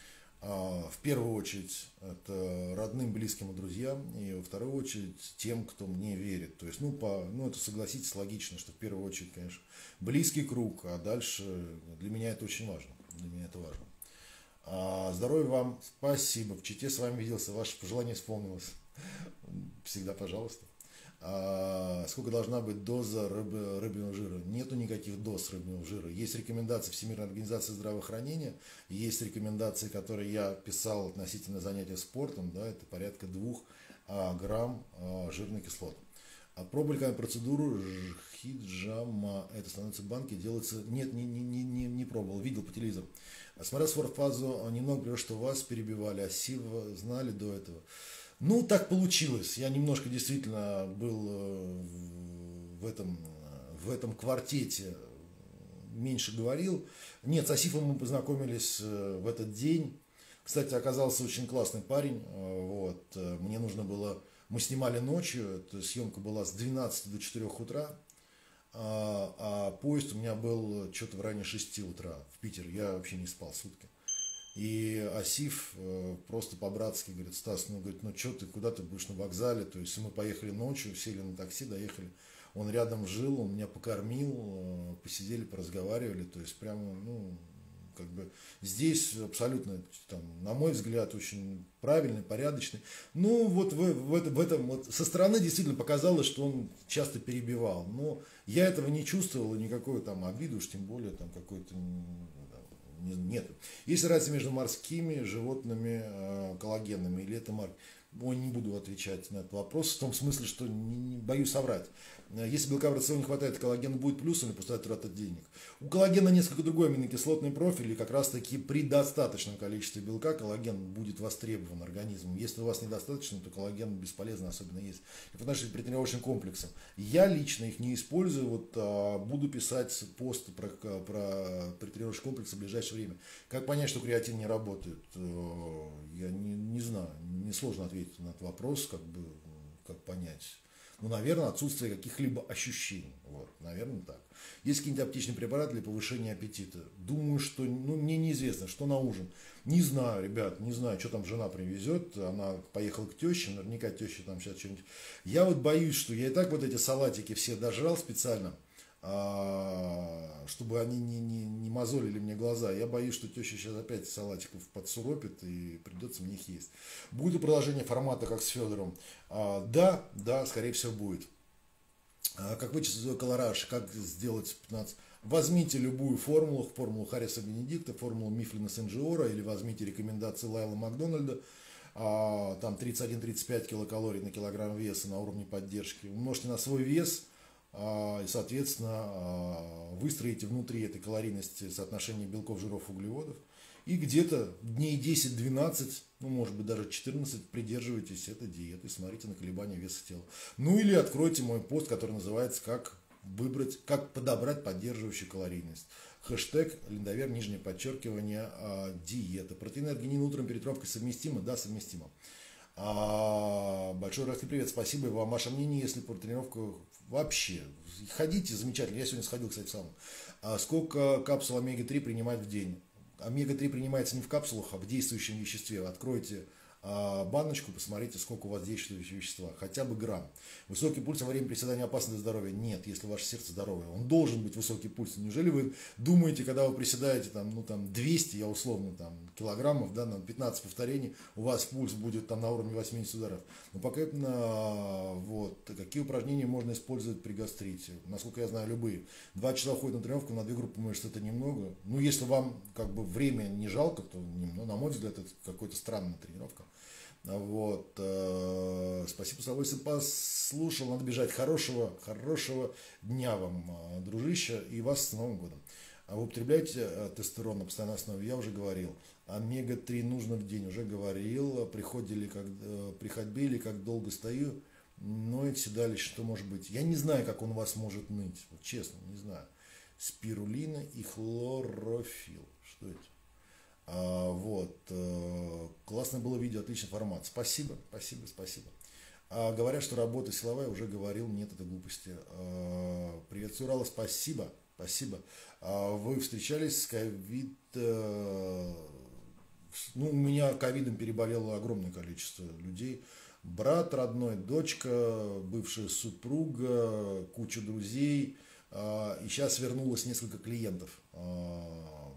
В первую очередь это родным, близким и друзьям, и во вторую очередь тем, кто мне верит. То есть, ну, по, ну, это, согласитесь, логично, что в первую очередь, конечно, близкий круг, а дальше для меня это очень важно. Для меня это важно. А, здоровья вам, спасибо. В чате с вами виделся, ваше пожелание исполнилось. Всегда пожалуйста. А, сколько должна быть доза рыбы, рыбьего жира? Нету никаких доз рыбного жира. Есть рекомендации Всемирной организации здравоохранения, есть рекомендации, которые я писал относительно занятия спортом, да, это порядка двух а, грамм а, жирной кислоты. А пробовали процедуру хиджама, это становится в банке, делается, нет, не, не, не, не пробовал, видел по телевизору. Смотря фазу, немного говорю, что вас перебивали, а Сива знали до этого. Ну, так получилось. Я немножко действительно был в этом, в этом квартете, меньше говорил. Нет, с Асифом мы познакомились в этот день. Кстати, оказался очень классный парень. Вот. Мне нужно было... Мы снимали ночью, эта съемка была с двенадцати до четырёх утра. А, а поезд у меня был что-то в районе шести утра в Питер. Я вообще не спал сутки. И Асиф э, просто по-братски говорит: Стас, ну, говорит, ну что ты, куда ты будешь на вокзале? То есть мы поехали ночью, сели на такси, доехали. Он рядом жил, он меня покормил, э, посидели, поразговаривали. То есть прямо, ну, как бы здесь абсолютно, там, на мой взгляд, очень правильный, порядочный. Ну, вот в, в, этом, в этом вот со стороны действительно показалось, что он часто перебивал. Но я этого не чувствовал, и никакой там обиды, уж тем более там какой-то... Нет. Есть разница между морскими животными, э, коллагенными, или это марки? Ой, не буду отвечать на этот вопрос, в том смысле, что не, не боюсь соврать. Если белка в рационе не хватает, коллаген будет плюсом или пустая трата денег. У коллагена несколько другой аминокислотный профиль, и как раз таки при достаточном количестве белка коллаген будет востребован организмом. Если у вас недостаточно, то коллаген бесполезно, особенно есть. И по отношению к тренировочным комплексам. Я лично их не использую, вот а, буду писать пост про, про тренировочный комплекс в ближайшее время. Как понять, что креатин не работает? Я не, не знаю, несложно ответить на этот вопрос, как бы, как понять. Ну, наверное, отсутствие каких-либо ощущений. Вот, наверное, так. Есть какие-нибудь аптечные препараты для повышения аппетита? Думаю, что, ну, мне неизвестно, что на ужин. Не знаю, ребят, не знаю, что там жена привезет. Она поехала к теще, наверняка теща там сейчас что-нибудь. Я вот боюсь, что я и так вот эти салатики все дожрал специально, чтобы они не, не, не мозолили мне глаза. Я боюсь, что теща сейчас опять салатиков подсуропит и придется мне их есть. Будет ли продолжение формата, как с Федором? А, да, да, скорее всего будет. А, как вычислить колораж, как сделать пятнадцать? Возьмите любую формулу, формулу Харриса Бенедикта, формулу Мифлина Сен-Джиора, или возьмите рекомендации Лайла Макдональда. А, там тридцать один — тридцать пять килокалорий на килограмм веса на уровне поддержки. Умножьте на свой вес. И, соответственно, выстроите внутри этой калорийности соотношение белков, жиров, углеводов. И где-то дней десять-двенадцать, ну, может быть, даже четырнадцать придерживайтесь этой диеты, смотрите на колебания веса тела. Ну, или откройте мой пост, который называется «Как выбрать, как подобрать поддерживающую калорийность». Хэштег линдовер, нижнее подчеркивание, диета. Протеин, аргинин утром перед тренировкой совместимо? Да, совместимо. А, большой раз привет, спасибо вам. Ваше мнение, если по тренировку вообще ходите, замечательно. Я сегодня сходил, кстати, сам. А сколько капсул омега три принимать в день? омега три принимается не в капсулах, а в действующем веществе. Откройте а, баночку, посмотрите, сколько у вас действующего вещества. Хотя бы грамм. Высокий пульс во время приседания опасен для здоровья? Нет, если ваше сердце здоровое. Он должен быть высокий пульс. Неужели вы думаете, когда вы приседаете там, ну, там двести, я условно, там, килограммов, да, на пятнадцать повторений, у вас пульс будет там на уровне восьмидесяти ударов? Ну, пока это, на, вот, какие упражнения можно использовать при гастрите? Насколько я знаю, любые. Два часа уходит на тренировку, на две группы мышц, это немного. Ну, если вам как бы время не жалко, то, ну, на мой взгляд, это какая-то странная тренировка. Вот, э, спасибо, с удовольствием послушал. Надо бежать. Хорошего, хорошего дня вам, дружище, и вас с Новым годом. А вы употребляете тестостерон на постоянной основе? Я уже говорил. омега три нужно в день, уже говорил. При ходьбе или как, при ходьбе или как долго стою, ноет седалище, что может быть. Я не знаю, как он у вас может ныть. Вот честно, не знаю. Спирулина и хлорофилл. Что это? А, вот. Классное было видео, отличный формат. Спасибо, спасибо, спасибо. А, говорят, что работа силовая, уже говорил, нет, это глупости. А, привет, с Урала, спасибо, спасибо. А, вы встречались с ковид? Ну, у меня ковидом переболело огромное количество людей. Брат родной, дочка, бывшая супруга, куча друзей. А, и сейчас вернулось несколько клиентов. А,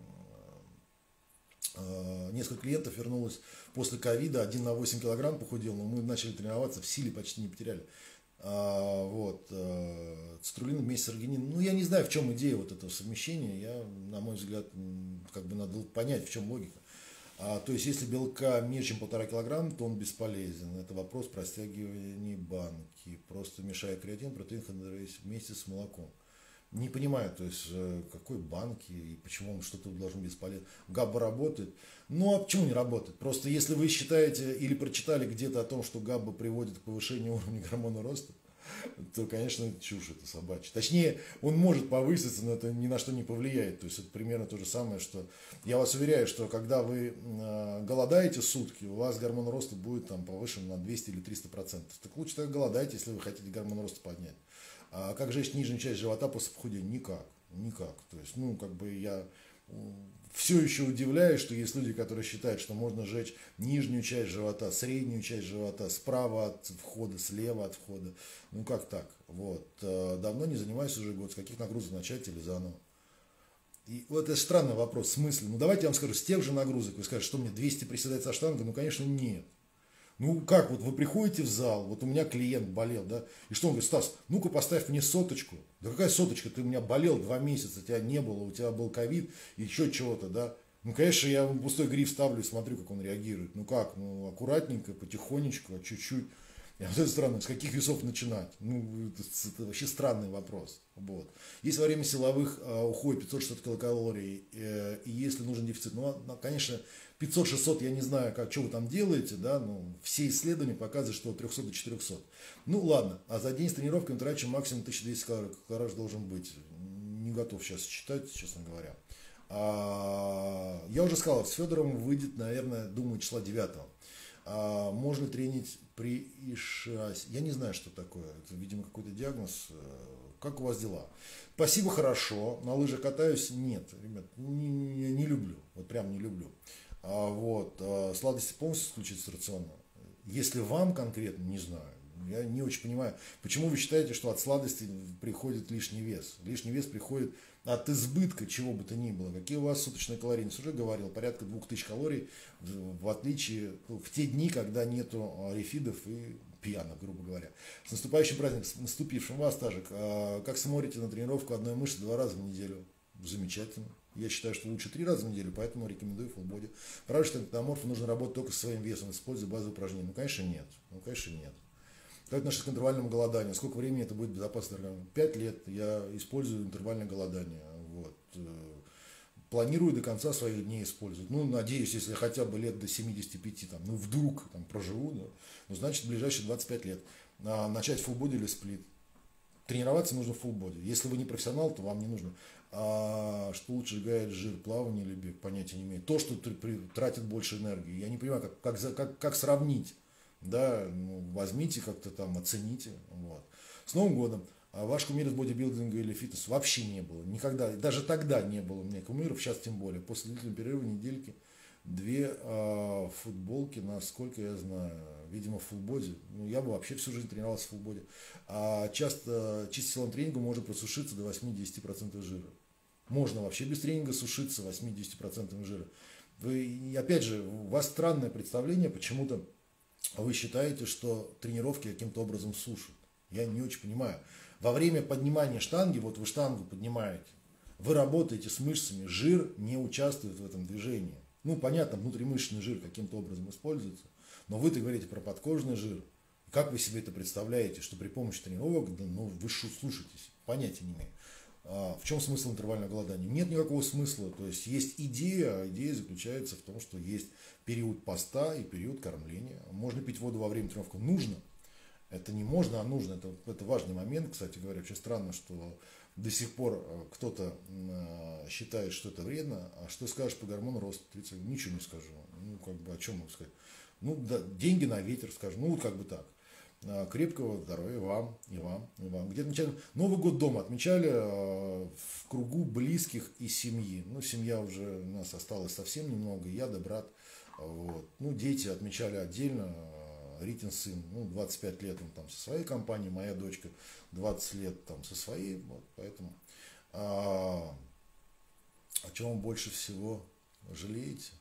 Несколько клиентов вернулось после ковида, один на восемь килограмм похудел, но мы начали тренироваться, в силе почти не потеряли. А, вот, цитрулин вместе с аргинином. Ну, я не знаю, в чем идея вот этого совмещения, я, на мой взгляд, как бы надо понять, в чем логика. А, то есть, если белка меньше, чем полтора килограмма, то он бесполезен. Это вопрос про стягивание банки. Просто мешая креатин, протеин вместе с молоком. Не понимаю, то есть, какой банки и почему он что-то должен быть бесполезен. ГАБА работает. Ну, а почему не работает? Просто если вы считаете или прочитали где-то о том, что ГАБА приводит к повышению уровня гормона роста, то, конечно, это чушь, это собачья. Точнее, он может повыситься, но это ни на что не повлияет. То есть, это примерно то же самое, что... Я вас уверяю, что когда вы голодаете сутки, у вас гормон роста будет там повышен на двести или триста процентов. Так лучше так голодайте, если вы хотите гормон роста поднять. А как жечь нижнюю часть живота после похудения? Никак. Никак. То есть, ну, как бы я все еще удивляюсь, что есть люди, которые считают, что можно сжечь нижнюю часть живота, среднюю часть живота, справа от входа, слева от входа. Ну, как так? Вот. Давно не занимаюсь уже год. С каких нагрузок начать или заново? И вот это странный вопрос. В смысле? Ну, давайте я вам скажу, с тех же нагрузок. Вы скажете, что мне двести приседать со штангой? Ну, конечно, нет. Ну как, вот вы приходите в зал, вот у меня клиент болел, да, и что он говорит: Стас, ну-ка поставь мне соточку. Да какая соточка, ты у меня болел два месяца, тебя не было, у тебя был ковид, еще чего-то, да. Ну, конечно, я ему пустой гриф ставлю и смотрю, как он реагирует. Ну как, ну аккуратненько, потихонечку, чуть-чуть. И вот это странно, с каких весов начинать? Ну, это, это вообще странный вопрос. Вот. Если во время силовых э, уходит пятьсот шестьсот килокалорий, э, и если нужен дефицит, ну, конечно, пятьсот-шестьсот, я не знаю, как, что вы там делаете, да, но все исследования показывают, что от трёхсот до четырёхсот. Ну, ладно, а за день с тренировками трачу максимум тысяча двести калорий, калорий должен быть. Не готов сейчас считать, честно говоря. А, я уже сказал, с Федоровым выйдет, наверное, думаю, числа девятого. А, можно тренить при ишасе. Я не знаю, что такое. Это, видимо, какой-то диагноз. Как у вас дела? Спасибо, хорошо. На лыжах катаюсь? Нет, ребят, не, не, не люблю. Вот прям не люблю. А, вот. А, сладости полностью исключить с рациона. Если вам конкретно, не знаю. Я не очень понимаю, почему вы считаете, что от сладости приходит лишний вес. Лишний вес приходит от избытка чего бы то ни было. Какие у вас суточные калорийность? Уже говорил, порядка двух тысяч калорий, в отличие в те дни, когда нету рефидов и пьяных, грубо говоря. С наступающим праздником, с наступившим вас, Тажик. Как смотрите на тренировку одной мышцы два раза в неделю? Замечательно. Я считаю, что лучше три раза в неделю, поэтому рекомендую full body. Правда, что эктоморфу нужно работать только со своим весом, используя базовые упражнения? Ну, конечно, нет. Ну, конечно, нет. Как относится к интервальному голоданию? Сколько времени это будет безопасно? Пять лет я использую интервальное голодание. Вот. Планирую до конца своих дней использовать. Ну, надеюсь, если хотя бы лет до семидесяти пяти, там, ну, вдруг там, проживу, да, ну, значит, в ближайшие двадцать пять лет. А начать full body или сплит? Тренироваться нужно full body. Если вы не профессионал, то вам не нужно. А что лучше сжигает жир, плавание или бег? Понятия не имею. То, что тратит больше энергии. Я не понимаю, как, как, как, как сравнить. Да, ну, возьмите как-то там, оцените. Вот. С Новым годом. А ваш кумир из бодибилдинга или фитнес вообще не было. Никогда, даже тогда не было у меня кумиров, сейчас тем более. После длительного перерыва недельки две а, футболки, насколько я знаю. Видимо, в фулбоди. Ну, я бы вообще всю жизнь тренировался в фулбоди. А часто чисто силовым тренингом можно просушиться до восьми-десяти процентов жира. Можно вообще без тренинга сушиться восьми-десяти процентов жира. Вы, опять же, у вас странное представление, почему-то вы считаете, что тренировки каким-то образом сушат. Я не очень понимаю. Во время поднимания штанги, вот вы штангу поднимаете, вы работаете с мышцами, жир не участвует в этом движении. Ну, понятно, внутримышечный жир каким-то образом используется, но вы-то говорите про подкожный жир. Как вы себе это представляете, что при помощи тренировок, ну, вы слушаетесь, понятия не имею. А в чем смысл интервального голодания? Нет никакого смысла. То есть есть идея, а идея заключается в том, что есть период поста и период кормления. Можно пить воду во время тренировки? Нужно. Это не можно, а нужно. Это, это важный момент. Кстати говоря, очень странно, что до сих пор кто-то считает, что это вредно. А что скажешь по гормону роста? Ничего не скажу. Ну, как бы, о чем могу сказать? Ну, да, деньги на ветер, скажу. Ну, как бы так. Крепкого здоровья вам и вам и вам. Где отмечали? Новый год дома отмечали в кругу близких и семьи. Ну, семья уже у нас осталась совсем немного, я да брат. Вот. Ну, дети отмечали отдельно. Ритин сын, ну, двадцать пять лет он там со своей компанией, моя дочка двадцать лет там со своей. Вот, поэтому а, о чем вы больше всего жалеете?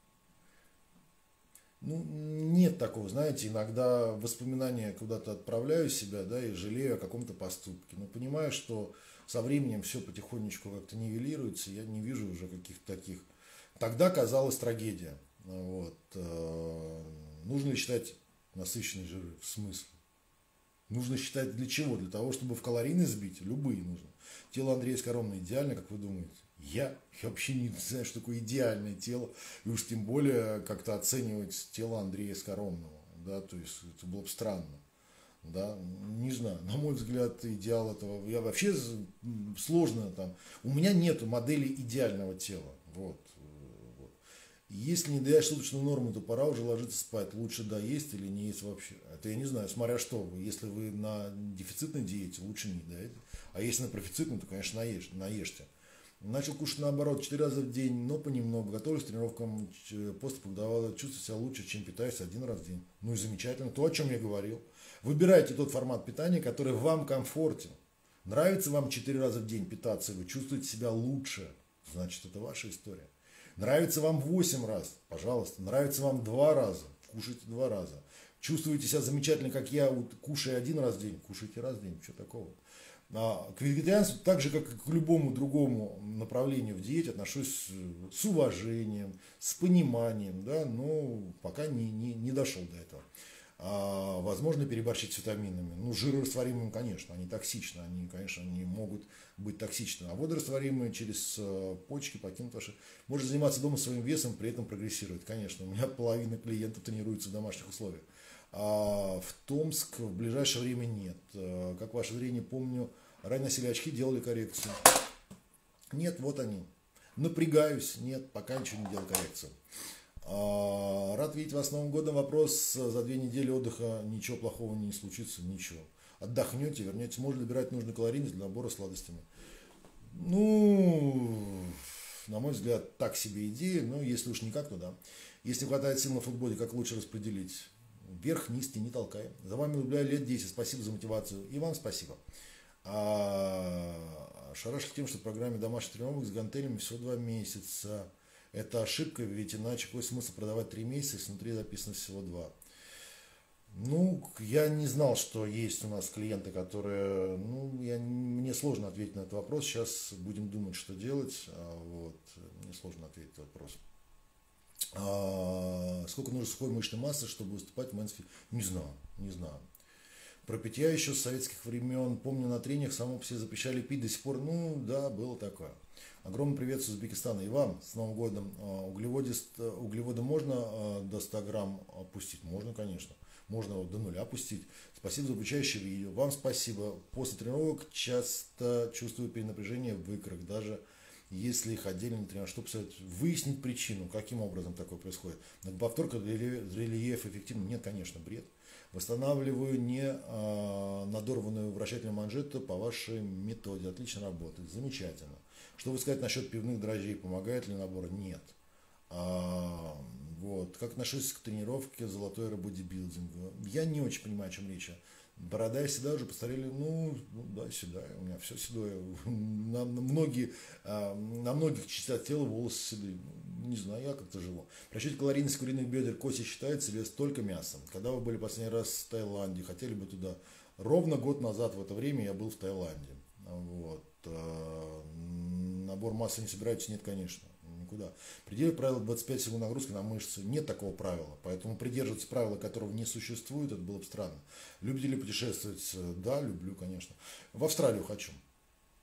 Ну, нет такого, знаете, иногда воспоминания куда-то отправляю себя, да, и жалею о каком-то поступке. Но понимаю, что со временем все потихонечку как-то нивелируется, я не вижу уже каких-то таких. Тогда казалась трагедия. Вот. Нужно ли считать насыщенные жиры? В смысле? Нужно считать для чего? Для того, чтобы в калорийный сбить? Любые нужно. Тело Андрея Скоромного идеально, как вы думаете? Я, я вообще не знаю, что такое идеальное тело, и уж тем более как-то оценивать тело Андрея Скоромного, да, то есть это было бы странно, да, не знаю, на мой взгляд, идеал этого, я вообще сложно там, у меня нет модели идеального тела, вот, вот. Если не доесть суточную норму, то пора уже ложиться спать, лучше да есть или не есть вообще, это я не знаю, смотря что вы, если вы на дефицитной диете, лучше не доедать, а если на профицитной, то, конечно, наешь, наешьте. Начал кушать наоборот четыре раза в день, но понемногу. Готовлюсь к тренировкам, после подавала, чувствую себя лучше, чем питаюсь один раз в день. Ну и замечательно. То, о чем я говорил. Выбирайте тот формат питания, который вам комфортен. Нравится вам четыре раза в день питаться, и вы чувствуете себя лучше, значит, это ваша история. Нравится вам восемь раз, пожалуйста. Нравится вам два раза, кушайте два раза. Чувствуете себя замечательно, как я, кушая один раз в день, кушайте раз в день, что такого. К вегетарианству, так же, как и к любому другому направлению в диете, отношусь с уважением, с пониманием, да, но пока не, не, не дошел до этого. А, возможно, переборщить с витаминами. Ну, жирорастворимыми, конечно, они токсичны, они, конечно, не могут быть токсичны. А водорастворимые через почки покинут ваши. Можно заниматься дома своим весом, при этом прогрессировать. Конечно, у меня половина клиентов тренируется в домашних условиях. А в Томск в ближайшее время нет. Как ваше зрение, помню, ранее носили очки, делали коррекцию. Нет, вот они. Напрягаюсь, нет, пока ничего не делал коррекцию. А, рад видеть вас с Новым годом. Вопрос: за две недели отдыха ничего плохого не случится, ничего. Отдохнете, вернетесь. Можно добирать нужную калорийность для набора сладостями. Ну, на мой взгляд, так себе идея, но если уж никак, то да. Если хватает сил на футболе, как лучше распределить? Вверх, вниз, не толкай. За вами наблюдаю лет десять. Спасибо за мотивацию. И вам спасибо. А, шарашил тем, что в программе домашних тренировок с гантелями всего два месяца. Это ошибка, ведь иначе какой смысл продавать три месяца, если внутри записано всего два. Ну, я не знал, что есть у нас клиенты, которые... Ну, я, мне сложно ответить на этот вопрос. Сейчас будем думать, что делать. Вот. Мне сложно ответить на этот вопрос. А, сколько нужно сухой мышечной массы, чтобы выступать в мэнсфит? Не знаю, не знаю. Про питья еще с советских времен. Помню, на тренингах само по себе запрещали пить до сих пор. Ну, да, было такое. Огромный привет с Узбекистана. И вам с Новым годом. Углеводы, углеводы можно до ста грамм опустить? Можно, конечно. Можно до нуля опустить. Спасибо за обучающее видео. Вам спасибо. После тренировок часто чувствую перенапряжение в икрах. Даже если их отдельно не тренировать. Что посоветовать? Выяснить причину. Каким образом такое происходит? Повторка рельеф эффективно? Нет, конечно, бред. Восстанавливаю не а, надорванную вращательную манжету по вашей методе. Отлично работает. Замечательно. Что вы сказать насчет пивных дрожжей? Помогает ли набор? Нет. А, вот. Как отношусь к тренировке золотой эры бодибилдинга? Я не очень понимаю, о чем речь. Борода и седая уже постарели. Ну, ну да, седая. У меня все седое. На, на, многие, а, на многих частях тела волосы седые. Не знаю, я как-то живу. Просчет калорийность куриных бедер, кости считается, вес только мясом. Когда вы были последний раз в Таиланде, хотели бы туда? Ровно год назад в это время я был в Таиланде. Вот. Набор массы не собираетесь? Нет, конечно. Никуда. Пределе правила двадцать пять секунд нагрузки на мышцы. Нет такого правила. Поэтому придерживаться правила, которого не существует, это было бы странно. Любите ли путешествовать? Да, люблю, конечно. В Австралию хочу.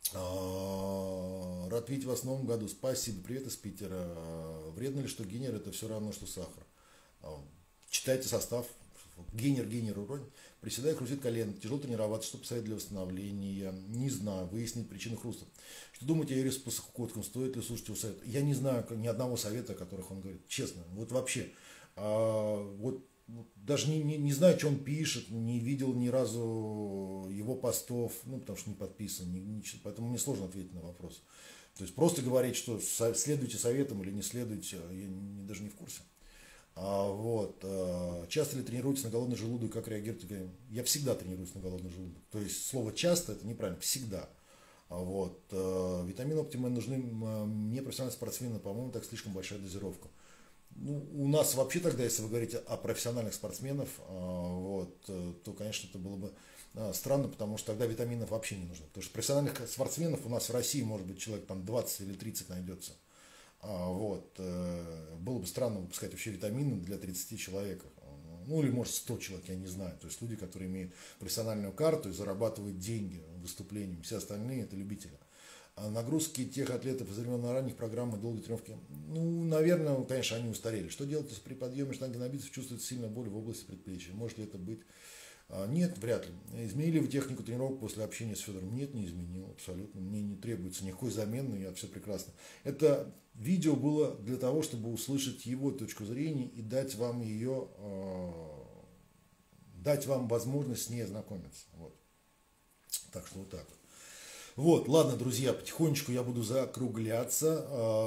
А, Рад видеть вас в новом году. Спасибо. Привет из Питера. А, Вредно ли, что генер это все равно, что сахар? А, Читайте состав. Генер, генер, уронь. Приседая, крутит колено. Тяжело тренироваться. Что посоветовать для восстановления? Не знаю. Выяснить причину хруста. Что думаете о Юрии Спасокотком? Стоит ли слушать его совет? Я не знаю ни одного совета, о которых он говорит. Честно. Вот вообще. А, вот даже не, не, не знаю, что он пишет, не видел ни разу его постов, ну, потому что не подписан, не, не, поэтому мне сложно ответить на вопрос. То есть просто говорить, что следуйте советам или не следуйте, я не, даже не в курсе. А, вот, а, часто ли тренируетесь на голодный желудок, как реагируете? Я всегда тренируюсь на голодный желудок. То есть слово часто это неправильно, всегда. А, вот, а, витамины Оптимен нужны мне, профессиональным спортсменам, по-моему, так слишком большая дозировка. Ну, у нас вообще тогда, если вы говорите о профессиональных спортсменах, вот, то, конечно, это было бы странно, потому что тогда витаминов вообще не нужно. Потому что профессиональных спортсменов у нас в России, может быть, человек там двадцать или тридцать найдется. Вот. Было бы странно выпускать вообще витамины для тридцати человек. Ну, или, может, сто человек, я не знаю. То есть люди, которые имеют профессиональную карту и зарабатывают деньги выступлением. Все остальные – это любители. А нагрузки тех атлетов из времен ранних программ и долгой тренировки, ну, наверное, конечно, они устарели. Что делать, если при подъеме штанги на бицепс чувствуется сильная боль в области предплечья? Может ли это быть? А, нет, вряд ли. Изменили вы технику тренировок после общения с Федором? Нет, не изменил, абсолютно. Мне не требуется никакой замены, я все прекрасно. Это видео было для того, чтобы услышать его точку зрения и дать вам ее, э, дать вам возможность с ней ознакомиться. Вот. Так что вот так. Вот, ладно, друзья, потихонечку я буду закругляться.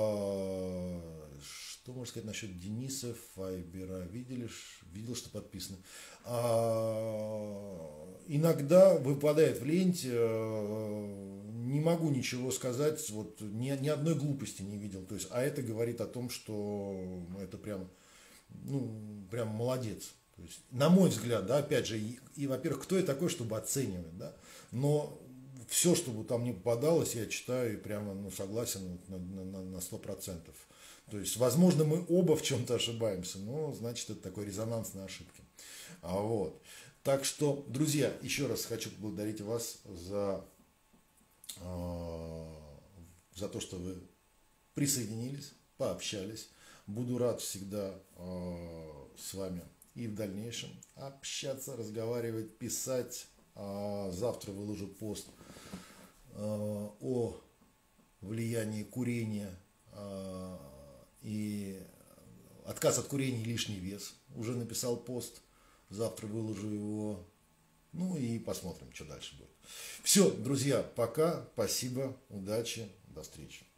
Что можно сказать насчет Дениса Файбера? Видели, видел, что подписано. Иногда выпадает в ленте, не могу ничего сказать, вот ни, ни одной глупости не видел. То есть, а это говорит о том, что это прям, ну, прям молодец. То есть, на мой взгляд, да, опять же, и, и во-первых, кто я такой, чтобы оценивать, да, но все, что бы там ни попадалось, я читаю и прямо, ну, согласен на сто процентов. То есть, возможно, мы оба в чем-то ошибаемся, но, значит, это такой резонанс на ошибки. А вот. Так что, друзья, еще раз хочу поблагодарить вас за, э, за то, что вы присоединились, пообщались. Буду рад всегда э, с вами и в дальнейшем общаться, разговаривать, писать. Э, завтра выложу пост о влиянии курения и отказ от курения и лишний вес. Уже написал пост, завтра выложу его, ну и посмотрим, что дальше будет. Все, друзья, пока, спасибо, удачи, до встречи.